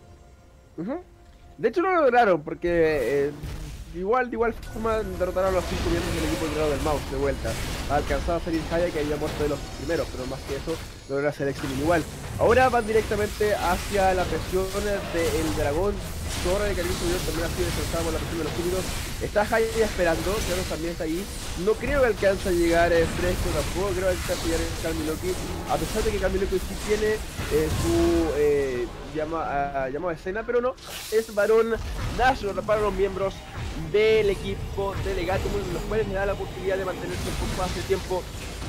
Uh-huh. De hecho no lo lograron porque eh, igual, de igual forma derrotaron a los cinco miembros del equipo de del Mouse de vuelta. Alcanzado a salir Haya, que había muerto de los primeros, pero más que eso lograron hacer exterminio igual. Ahora van directamente hacia la presión del dragón. Torre de carril superior también ha sido descansada por la presión de los tímidos. Está Haya esperando, Claro también está ahí. No creo que alcance a llegar eh, Fresco tampoco, creo que alcanza a llegar Calmi Lucky. A pesar de que Calmi Lucky sí tiene eh, su eh, llama, uh, llamado a escena, pero no, es Barón Nashor para los miembros del equipo de Legatum, los cuales le da la oportunidad de mantenerse un poco más de tiempo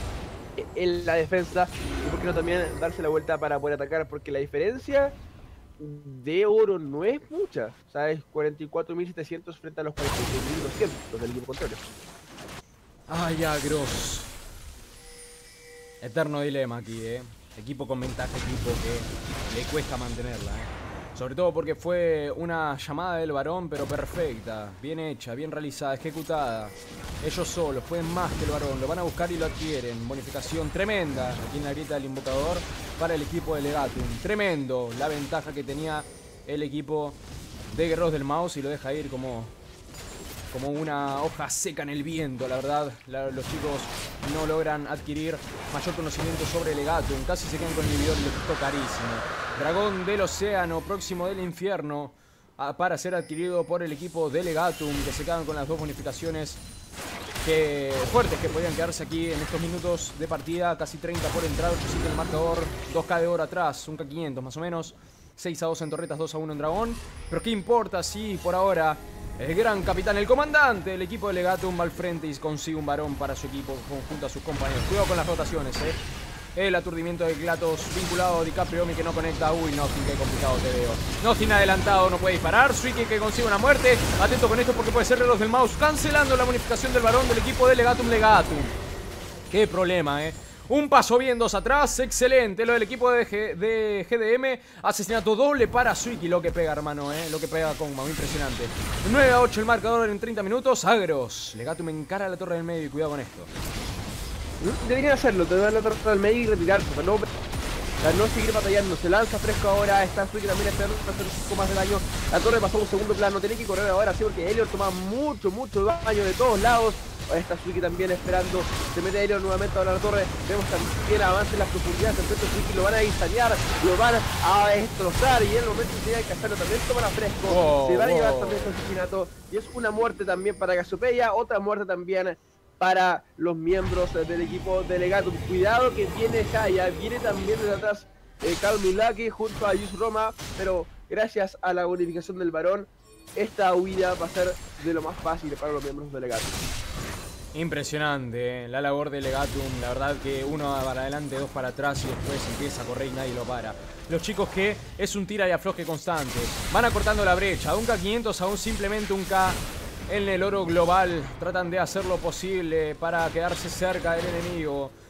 en la defensa y por qué no también darse la vuelta para poder atacar, porque la diferencia de oro no es mucha, o sea, es cuarenta y cuatro mil setecientos frente a los cuarenta y seis mil doscientos del equipo contrario. Ay, Agros. Eterno dilema aquí, eh. Equipo con ventaja, equipo que le cuesta mantenerla, eh. Sobre todo porque fue una llamada del varón, pero perfecta, bien hecha, bien realizada, ejecutada. Ellos solos, pueden más que el varón, lo van a buscar y lo adquieren. Bonificación tremenda aquí en la grieta del invocador para el equipo de Legatum. Tremendo la ventaja que tenía el equipo de Guerreros del Mouse y lo deja ir como, como una hoja seca en el viento. La verdad, la, los chicos no logran adquirir mayor conocimiento sobre Legatum. Casi se quedan con el inhibidor y les costó carísimo. Dragón del Océano, próximo del infierno, a, para ser adquirido por el equipo de Legatum, que se quedan con las dos bonificaciones que, fuertes que podían quedarse aquí en estos minutos de partida. Casi treinta por entrar, ocho siete en el marcador, dos K de oro atrás, un K quinientos más o menos, seis a dos en torretas, dos a uno en dragón. Pero qué importa si por ahora el gran capitán, el comandante del equipo de Legatum va al frente y consigue un varón para su equipo junto a sus compañeros. Cuidado con las rotaciones, eh. El aturdimiento de Klatos vinculado a DiCaprio, Omi que no conecta. Uy, Nothing, qué complicado te veo. Nothing adelantado, no puede disparar. Suiki que consigue una muerte. Atento con esto porque puede ser los del Mouse cancelando la bonificación del varón del equipo de Legatum Legatum. Qué problema, eh. Un paso bien, dos atrás, excelente. Lo del equipo de, G de G D M. Asesinato doble para Suiki. Lo que pega, hermano, eh. Lo que pega con Mau, impresionante. nueve a ocho el marcador en treinta minutos. Agros. Legatum encara a la torre del medio y cuidado con esto. Deberían hacerlo, te dan la torre del medio y retirarse, para no, para no seguir batallando. Se lanza Fresco ahora, está Suiki también esperando para hacer un poco más de daño. La torre pasó a un segundo plano, tiene que correr ahora, sí, porque Helior toma mucho, mucho daño de todos lados. Ahora está Suiki también esperando, se mete Helior nuevamente a la torre. Vemos también avance en las profundidades, el efecto Suiki lo van a diseñar, lo van a destrozar y en el momento que tiene que hacerlo también toman a Fresco. Oh, se van a llevar oh. también el asesinato y es una muerte también para Cassiopeia, otra muerte también para los miembros del equipo de Legatum. Cuidado que viene Haya, viene también desde atrás eh, Calmi Lucky junto a Yus Roma, pero gracias a la bonificación del varón, esta huida va a ser de lo más fácil para los miembros de Legatum. Impresionante, ¿eh? La labor de Legatum, la verdad que uno para adelante, dos para atrás y después empieza a correr y nadie lo para. Los chicos que es un tira y afloje constante, van acortando la brecha, de un K quinientos a un simplemente un K en el oro global. Tratan de hacer lo posible para quedarse cerca del enemigo.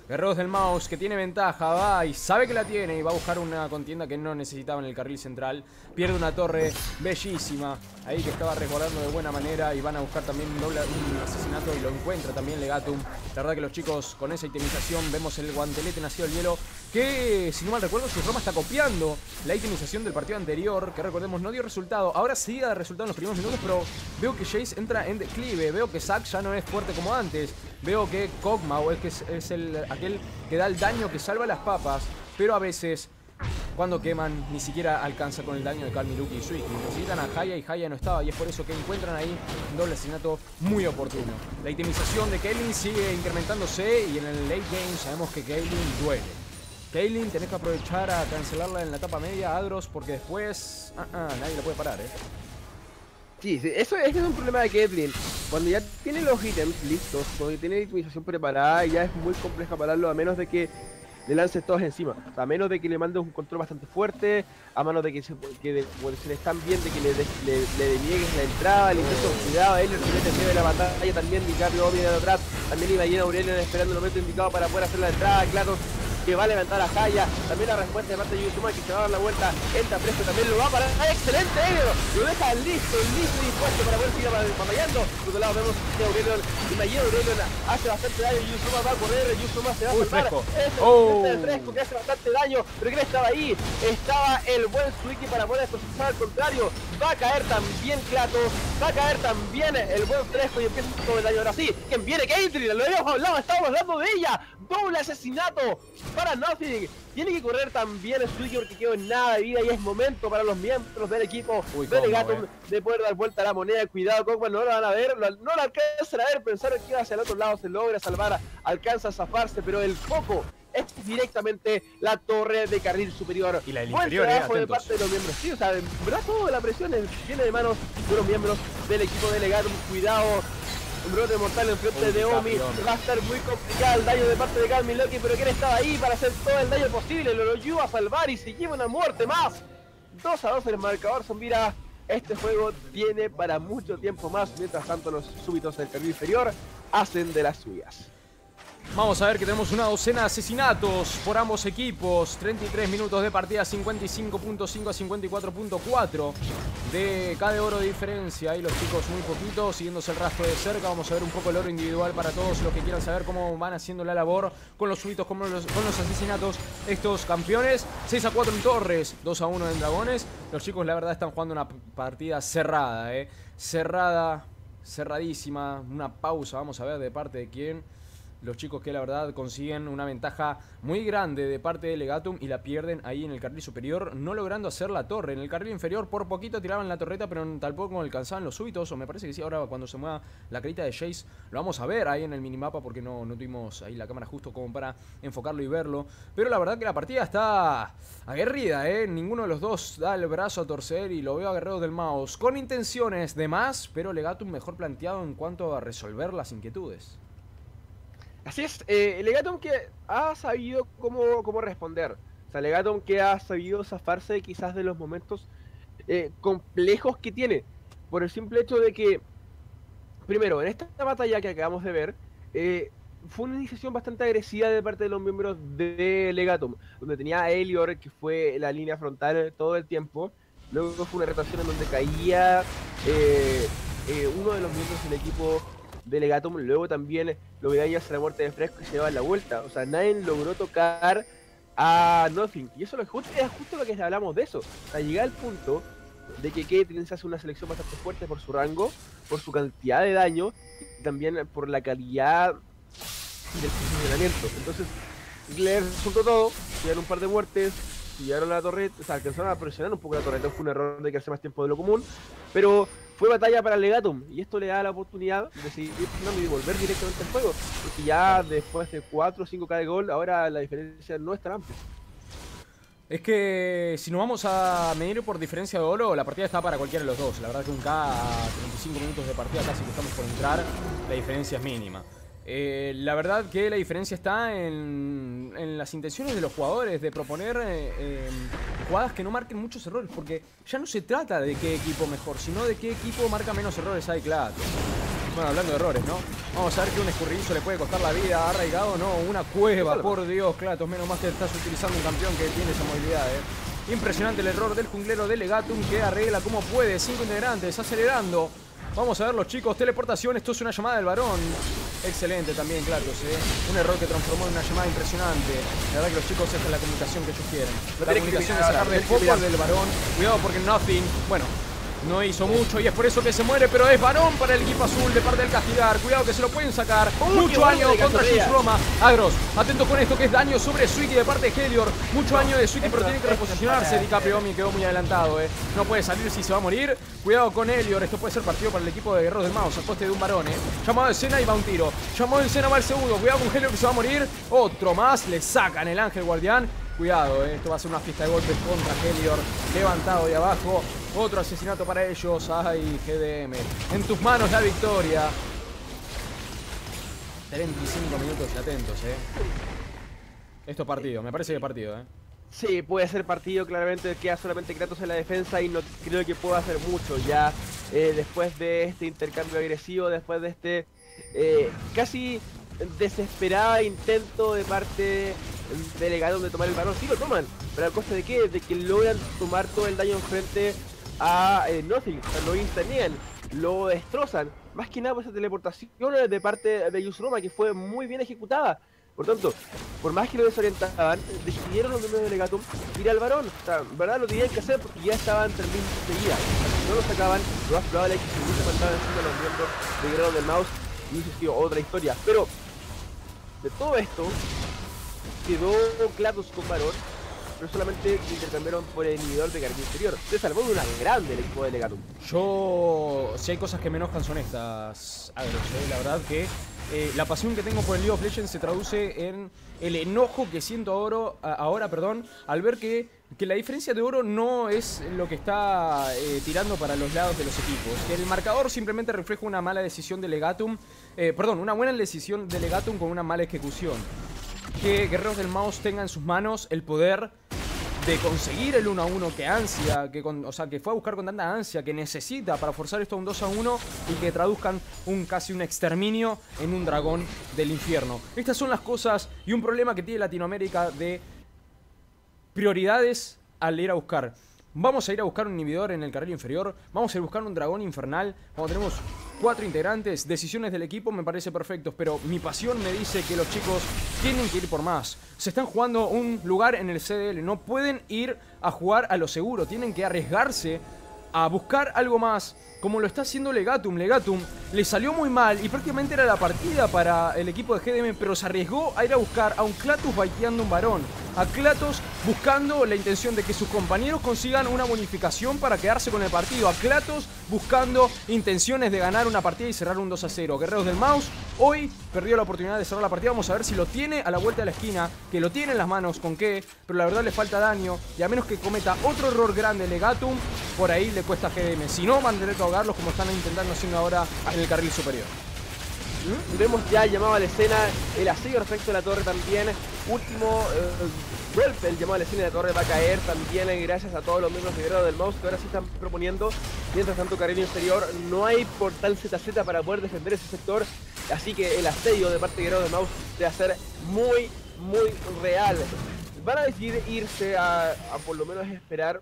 Guerreros del Mouse que tiene ventaja, va y sabe que la tiene y va a buscar una contienda que no necesitaba en el carril central. Pierde una torre bellísima ahí que estaba resguardando de buena manera y van a buscar también un, doble, un asesinato y lo encuentra también Legatum. La verdad que los chicos con esa itemización, vemos el guantelete nacido del hielo que, si no mal recuerdo, su Roma está copiando la itemización del partido anterior, que recordemos no dio resultado. Ahora sí da resultado en los primeros minutos, pero veo que Jace entra en declive, veo que Zack ya no es fuerte como antes, veo que Kog'Maw es, que es, es el, aquel que da el daño que salva las papas, pero a veces cuando queman ni siquiera alcanza con el daño de Khalmir Uki y Suiki. Necesitan a Haya y Haya no estaba y es por eso que encuentran ahí un doble asesinato muy oportuno. La itemización de Caitlyn sigue incrementándose y en el late game sabemos que Caitlyn duele. Caitlyn tenés que aprovechar a cancelarla en la etapa media, Adros, porque después ah, ah, nadie la puede parar, eh. Sí, sí, eso es, es un problema de Caitlyn. Cuando ya tiene los ítems listos, cuando tiene la itemización preparada, ya es muy compleja pararlo a menos de que le lances todos encima. O sea, a menos de que le mandes un control bastante fuerte, a menos de que se, que de, bueno, se le están bien, de que le, de, le, le deniegues la entrada, le intento cuidado, él el medio de la batalla también, Vicario viene de atrás, también iba lleno Aurelion esperando el momento indicado para poder hacer la entrada, claro, que va a levantar a Haya, también la respuesta de parte de Yuzuma que se va a dar la vuelta, entra presto, también lo va a parar, ¡ah, excelente Egro! Lo deja listo, listo y dispuesto para poder seguir batallando. Por otro lado vemos que Aurelion, imagina Aurelion hace bastante daño, Yuzuma va a correr, Yuzuma se va a salvar, es oh. el fresco que hace bastante daño, pero ¿quién estaba ahí? Estaba el buen Suiki para poder expulsar al contrario, va a caer también Kratos, va a caer también el buen fresco y empieza todo el daño. Ahora sí, ¿quién viene? Caitlyn, lo habíamos hablado, estábamos hablando de ella, doble asesinato para Nothing. Tiene que correr también el Suiki porque quedó en nada de vida y es momento para los miembros del equipo Uy, de Legatum eh. de poder dar vuelta a la moneda. Cuidado, Kog'Maw, no lo van a ver, no lo alcanzan a ver, pensaron que iba hacia el otro lado, se logra salvar, alcanza a zafarse, pero el foco es directamente la torre de carril superior. Y la del Buen inferior, trabajo eh, de parte de los miembros. Sí, o sea, en verdad toda la presión viene de manos de los miembros del equipo de Legatum. Cuidado, un brote mortal en frente de Omi. Va a estar muy complicado el daño de parte de Khalmir Loki, pero quien estaba ahí para hacer todo el daño posible, lo ayuda a salvar y se lleva una muerte más. dos a dos el marcador, Zombira. Este juego tiene para mucho tiempo más. Mientras tanto, los súbitos del carril inferior hacen de las suyas. Vamos a ver que tenemos una docena de asesinatos por ambos equipos. treinta y tres minutos de partida, cincuenta y cinco punto cinco a cincuenta y cuatro punto cuatro de K de oro de diferencia. Y los chicos muy poquitos, siguiéndose el rastro de cerca. Vamos a ver un poco el oro individual para todos los que quieran saber cómo van haciendo la labor con los súbitos, con los, con los asesinatos estos campeones. seis a cuatro en Torres, dos a uno en Dragones. Los chicos la verdad están jugando una partida cerrada, eh. Cerrada, cerradísima. Una pausa, vamos a ver de parte de quién. Los chicos que la verdad consiguen una ventaja muy grande de parte de Legatum y la pierden ahí en el carril superior, no logrando hacer la torre. En el carril inferior por poquito tiraban la torreta, pero tampoco alcanzaban los súbitos, o me parece que sí. Ahora cuando se mueva la carita de Jace lo vamos a ver ahí en el minimapa porque no, no tuvimos ahí la cámara justo como para enfocarlo y verlo. Pero la verdad que la partida está aguerrida, ¿eh? Ninguno de los dos da el brazo a torcer y lo veo a Guerreros del Mouse con intenciones de más, pero Legatum mejor planteado en cuanto a resolver las inquietudes. Así es, eh, Legatum que ha sabido cómo, cómo responder. O sea, Legatum que ha sabido zafarse quizás de los momentos eh, complejos que tiene. Por el simple hecho de que, primero, en esta batalla que acabamos de ver, eh, fue una iniciación bastante agresiva de parte de los miembros de Legatum. Donde tenía a Elior, que fue la línea frontal todo el tiempo. Luego fue una rotación en donde caía eh, eh, uno de los miembros del equipo de Legatum, luego también lograría hacer la muerte de Fresco y se lleva la vuelta. O sea, nadie logró tocar a Nothing. Y eso es justo, es justo lo que hablamos de eso. O sea, llegar al punto de que Caitlyn se hace una selección bastante fuerte por su rango, por su cantidad de daño y también por la calidad del funcionamiento. Entonces, le resultó todo, llegaron un par de muertes, llegaron a la torreta, o sea, alcanzaron a presionar un poco la torreta. Fue un error de que hace más tiempo de lo común, pero fue batalla para Legatum y esto le da la oportunidad de seguir presionando y volver directamente al juego, porque ya después de cuatro o cinco K de gol, ahora la diferencia no es tan amplia. Es que si nos vamos a medir por diferencia de oro, la partida está para cualquiera de los dos. La verdad que un K a treinta y cinco minutos de partida, casi que estamos por entrar, la diferencia es mínima. Eh, la verdad que la diferencia está en, en las intenciones de los jugadores de proponer eh, eh, jugadas que no marquen muchos errores, porque ya no se trata de qué equipo mejor, sino de qué equipo marca menos errores hay, claro. Bueno, hablando de errores, ¿no? Vamos a ver que un escurridizo le puede costar la vida. ¿Ha arraigado? No, una cueva, por Dios, Kratos. Menos mal que estás utilizando un campeón que tiene esa movilidad, eh. Impresionante el error del junglero de Legatum, que arregla como puede. Cinco integrantes, acelerando. Vamos a ver los chicos, teleportación. Esto es una llamada del varón. Excelente también, Kratos, eh. Un error que transformó en una llamada impresionante. La verdad que los chicos, esta es la comunicación que ellos quieren. La comunicación es sacar de foco del varón. Cuidado porque Nothing, bueno, no hizo mucho y es por eso que se muere, pero es varón para el equipo azul de parte del castigar. Cuidado que se lo pueden sacar. Oh, mucho daño contra Jus Roma. Agros, atento con esto que es daño sobre Suiki de parte de Helior. Mucho daño de Suiki, pero tiene que reposicionarse. DiCaprio Omi quedó muy adelantado, eh. No puede salir si se va a morir. Cuidado con Helior. Esto puede ser partido para el equipo de Guerreros del Mouse. A coste de un varón, eh. Llamado de escena y va un tiro. Llamado de escena va el segundo. Cuidado con Helior que se va a morir. Otro más. Le sacan el ángel guardián. Cuidado, eh. Esto va a ser una fiesta de golpes contra Helior. Levantado de abajo. Otro asesinato para ellos. Ay, G D M. En tus manos la victoria. treinta y cinco minutos y atentos, eh. Esto es partido, me parece que es partido, eh. Sí, puede ser partido, claramente queda solamente Kratos en la defensa y no creo que pueda hacer mucho ya eh, después de este intercambio agresivo, después de este eh, casi desesperado intento de parte del Legatum de tomar el balón. Sí lo toman, pero ¿a costa de qué? De que logran tomar todo el daño frente a eh, Nothing, o sea, lo instanean, lo destrozan, más que nada por esa teleportación de parte de Jus Roma que fue muy bien ejecutada. Por tanto, por más que lo desorientaban, decidieron los miembros de Legatum ir al varón. O sea, en verdad lo tenían que hacer porque ya estaban tres mil seguidas. Si no lo sacaban, lo más probable es que se hubiese mandado encima a los miembros de Guerreros del Mouse y hubiese sido otra historia. Pero, de todo esto, quedó Kratos con varón, pero solamente intercambiaron por el inhibidor de carga inferior. Se salvó de una grande el equipo de Legatum. Yo, si hay cosas que me enojan son estas, Agros, eh. La verdad que eh, la pasión que tengo por el League of Legends se traduce en el enojo que siento ahora, ahora perdón, al ver que, que la diferencia de oro no es lo que está eh, tirando para los lados de los equipos. Que el marcador simplemente refleja una mala decisión de Legatum, eh, perdón, una buena decisión de Legatum con una mala ejecución. Que Guerreros del Mouse tenga en sus manos el poder de conseguir el uno a uno que ansia, que con, o sea, que fue a buscar con tanta ansia, que necesita para forzar esto a un dos a uno y que traduzcan un casi un exterminio en un dragón del infierno. Estas son las cosas y un problema que tiene Latinoamérica de prioridades al ir a buscar. Vamos a ir a buscar un inhibidor en el carril inferior. Vamos a ir a buscar un dragón infernal. Como tenemos cuatro integrantes, decisiones del equipo me parece perfectos, pero mi pasión me dice que los chicos tienen que ir por más. Se están jugando un lugar en el C D L. No pueden ir a jugar a lo seguro. Tienen que arriesgarse a buscar algo más, como lo está haciendo Legatum. Legatum le salió muy mal y prácticamente era la partida para el equipo de G D M, pero se arriesgó a ir a buscar a un Kratos baiteando un varón, a Kratos buscando la intención de que sus compañeros consigan una bonificación para quedarse con el partido, a Kratos buscando intenciones de ganar una partida y cerrar un dos a cero. Guerreros del Mouse hoy perdió la oportunidad de cerrar la partida. Vamos a ver si lo tiene a la vuelta de la esquina, que lo tiene en las manos, con qué, pero la verdad le falta daño y a menos que cometa otro error grande Legatum, por ahí le cuesta a G D M. Si no, van a tener que ahogarlos como están intentando haciendo ahora en el carril superior. ¿Mm? Vemos ya llamado a la escena el asedio respecto a la torre también. Último eh, golpe, el llamado a la escena de la torre va a caer también eh, gracias a todos los miembros de Guerrero del Mouse que ahora sí están proponiendo. Mientras tanto, carril inferior, no hay portal Z Z para poder defender ese sector. Así que el asedio de parte de Guerrero del Mouse debe ser muy, muy real. Van a decidir irse a, a por lo menos esperar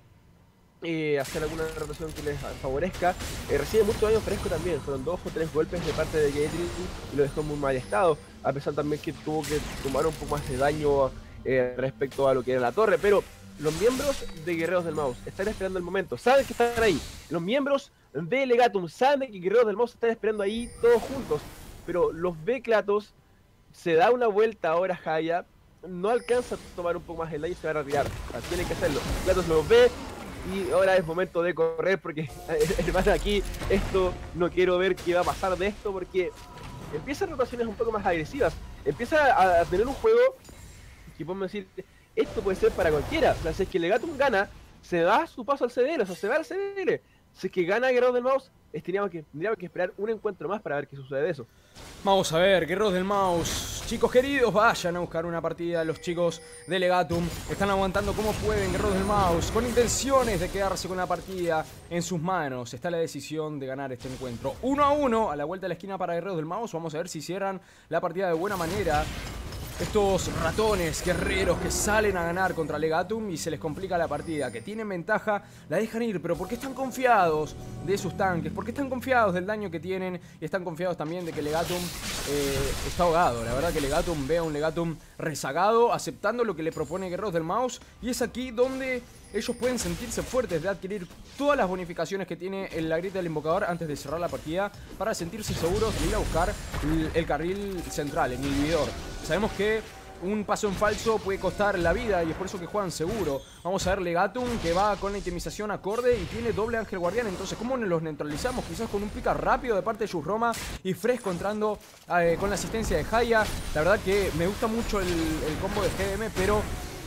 Eh, hacer alguna rotación que les favorezca. Eh, recibe mucho daño fresco también, fueron dos o tres golpes de parte de Gatling y lo dejó en muy mal estado, a pesar también que tuvo que tomar un poco más de daño eh, respecto a lo que era la torre. Pero los miembros de Guerreros del Mouse están esperando el momento, saben que están ahí. Los miembros de Legatum saben que Guerreros del Mouse están esperando ahí todos juntos, pero los ve Kratos, se da una vuelta ahora Haya, no alcanza a tomar un poco más el daño y se va a retirar. O sea, tiene que hacerlo. Kratos los ve y ahora es momento de correr porque, hermano, aquí esto no quiero ver qué va a pasar de esto porque empiezan rotaciones un poco más agresivas. Empieza a tener un juego que podemos decir, esto puede ser para cualquiera. O sea, si es que Legatum gana, se da su paso al C D L, o sea, se va al C D L. si es que gana Guerreros del Mouse, tendríamos que, tendríamos que esperar un encuentro más para ver qué sucede de eso. Vamos a ver, Guerreros del Mouse. Chicos queridos, vayan a buscar una partida. Los chicos de Legatum están aguantando como pueden. Guerreros del Mouse, con intenciones de quedarse con la partida en sus manos. Está la decisión de ganar este encuentro. Uno a uno, a la vuelta de la esquina para Guerreros del Mouse. Vamos a ver si cierran la partida de buena manera. Estos ratones guerreros que salen a ganar contra Legatum y se les complica la partida, que tienen ventaja, la dejan ir, pero ¿por qué están confiados de sus tanques? ¿Por qué están confiados del daño que tienen? Y están confiados también de que Legatum eh, está ahogado. La verdad que Legatum ve a un Legatum rezagado, aceptando lo que le propone Guerreros del Mouse. Y es aquí donde ellos pueden sentirse fuertes de adquirir todas las bonificaciones que tiene la grita del invocador antes de cerrar la partida, para sentirse seguros de ir a buscar el, el carril central, el inhibidor. Sabemos que un paso en falso puede costar la vida y es por eso que juegan seguro. Vamos a ver Legatum, que va con la intimización acorde y tiene doble ángel guardián. Entonces, ¿cómo los neutralizamos? Quizás con un pica rápido de parte de Yusroma y Fresco entrando eh, con la asistencia de Haya. La verdad que me gusta mucho el, el combo de G D M, pero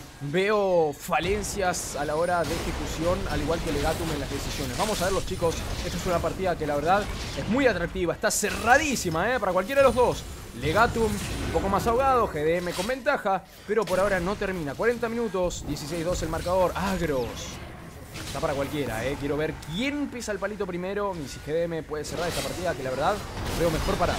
veo falencias a la hora de ejecución, al igual que Legatum en las decisiones. Vamos a ver los chicos, esta es una partida que la verdad es muy atractiva, está cerradísima, ¿eh? Para cualquiera de los dos. Legatum un poco más ahogado, G D M con ventaja, pero por ahora no termina. cuarenta minutos, dieciséis dos el marcador. Agros está para cualquiera, ¿eh? Quiero ver quién pisa el palito primero y si G D M puede cerrar esta partida, que la verdad veo mejor parado.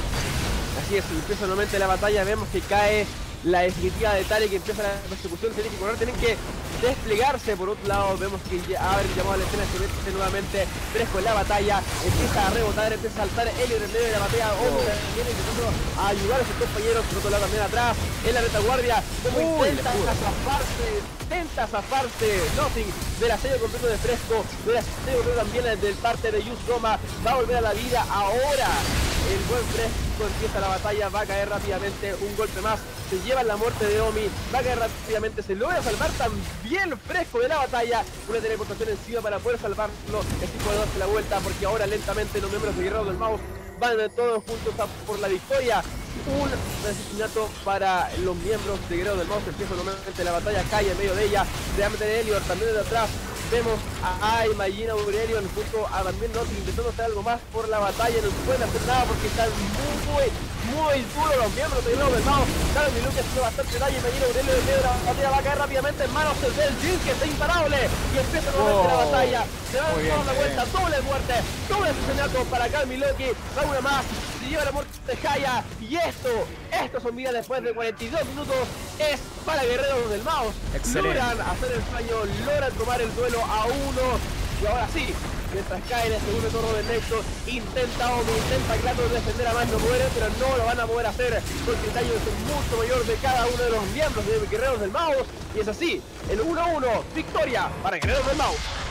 Así es, empieza nuevamente la batalla, vemos que cae la definitiva de Tali, que empieza la persecución, tienen que correr, tienen que desplegarse. Por otro lado, vemos que abre el llamado a la escena, se mete nuevamente Fresco en la batalla, empieza a rebotar, empieza a saltar Elio en el medio de la batalla. Omi también intentando ayudar a sus compañeros, por otro lado también atrás, en la retaguardia, como Uy, intenta zafarse, intenta zafarse Nothing del asedio completo de Fresco, del asedio completo también del parte de Yusroma, va a volver a la vida ahora. El buen Fresco empieza la batalla, va a caer rápidamente, un golpe más, se lleva la muerte de Omi, va a caer rápidamente, se logra salvar también Fresco de la batalla, una teleportación encima para poder salvarlo, el tipo de darse la vuelta, porque ahora lentamente los miembros de Guerreros del Mouse van todos juntos a por la victoria. Un asesinato para los miembros de Guerreros del Mouse, empieza nuevamente la batalla, cae en medio de ella, realmente de Elliot, también de atrás. Vemos a Imagina Aurelion junto a también Nothing intentando hacer algo más por la batalla. No pueden hacer nada porque están muy, muy duros los miembros de Guerreros del Mouse. Claro, mi Luke haciendo bastante daño. Imagina Aurelion en medio de la batalla va a caer rápidamente en manos del Jin, que está imparable. Y empieza nuevamente oh, la batalla. Se va a dar la vuelta, doble muerte, doble asesinato para Calmi Loki. Va una más. Lleva la muerte de Haya, y esto, esto son vidas después de cuarenta y dos minutos, es para Guerreros del Mouse. Excelente. Logran hacer el fallo, logran tomar el duelo a uno, y ahora sí, mientras cae en el segundo turno del Nexo, intenta Omi, intenta Kratos defender a más, no muere, pero no lo van a poder hacer, porque el daño es mucho mayor de cada uno de los miembros de Guerreros del Mouse, y es así, el uno a uno, victoria para Guerreros del Mouse.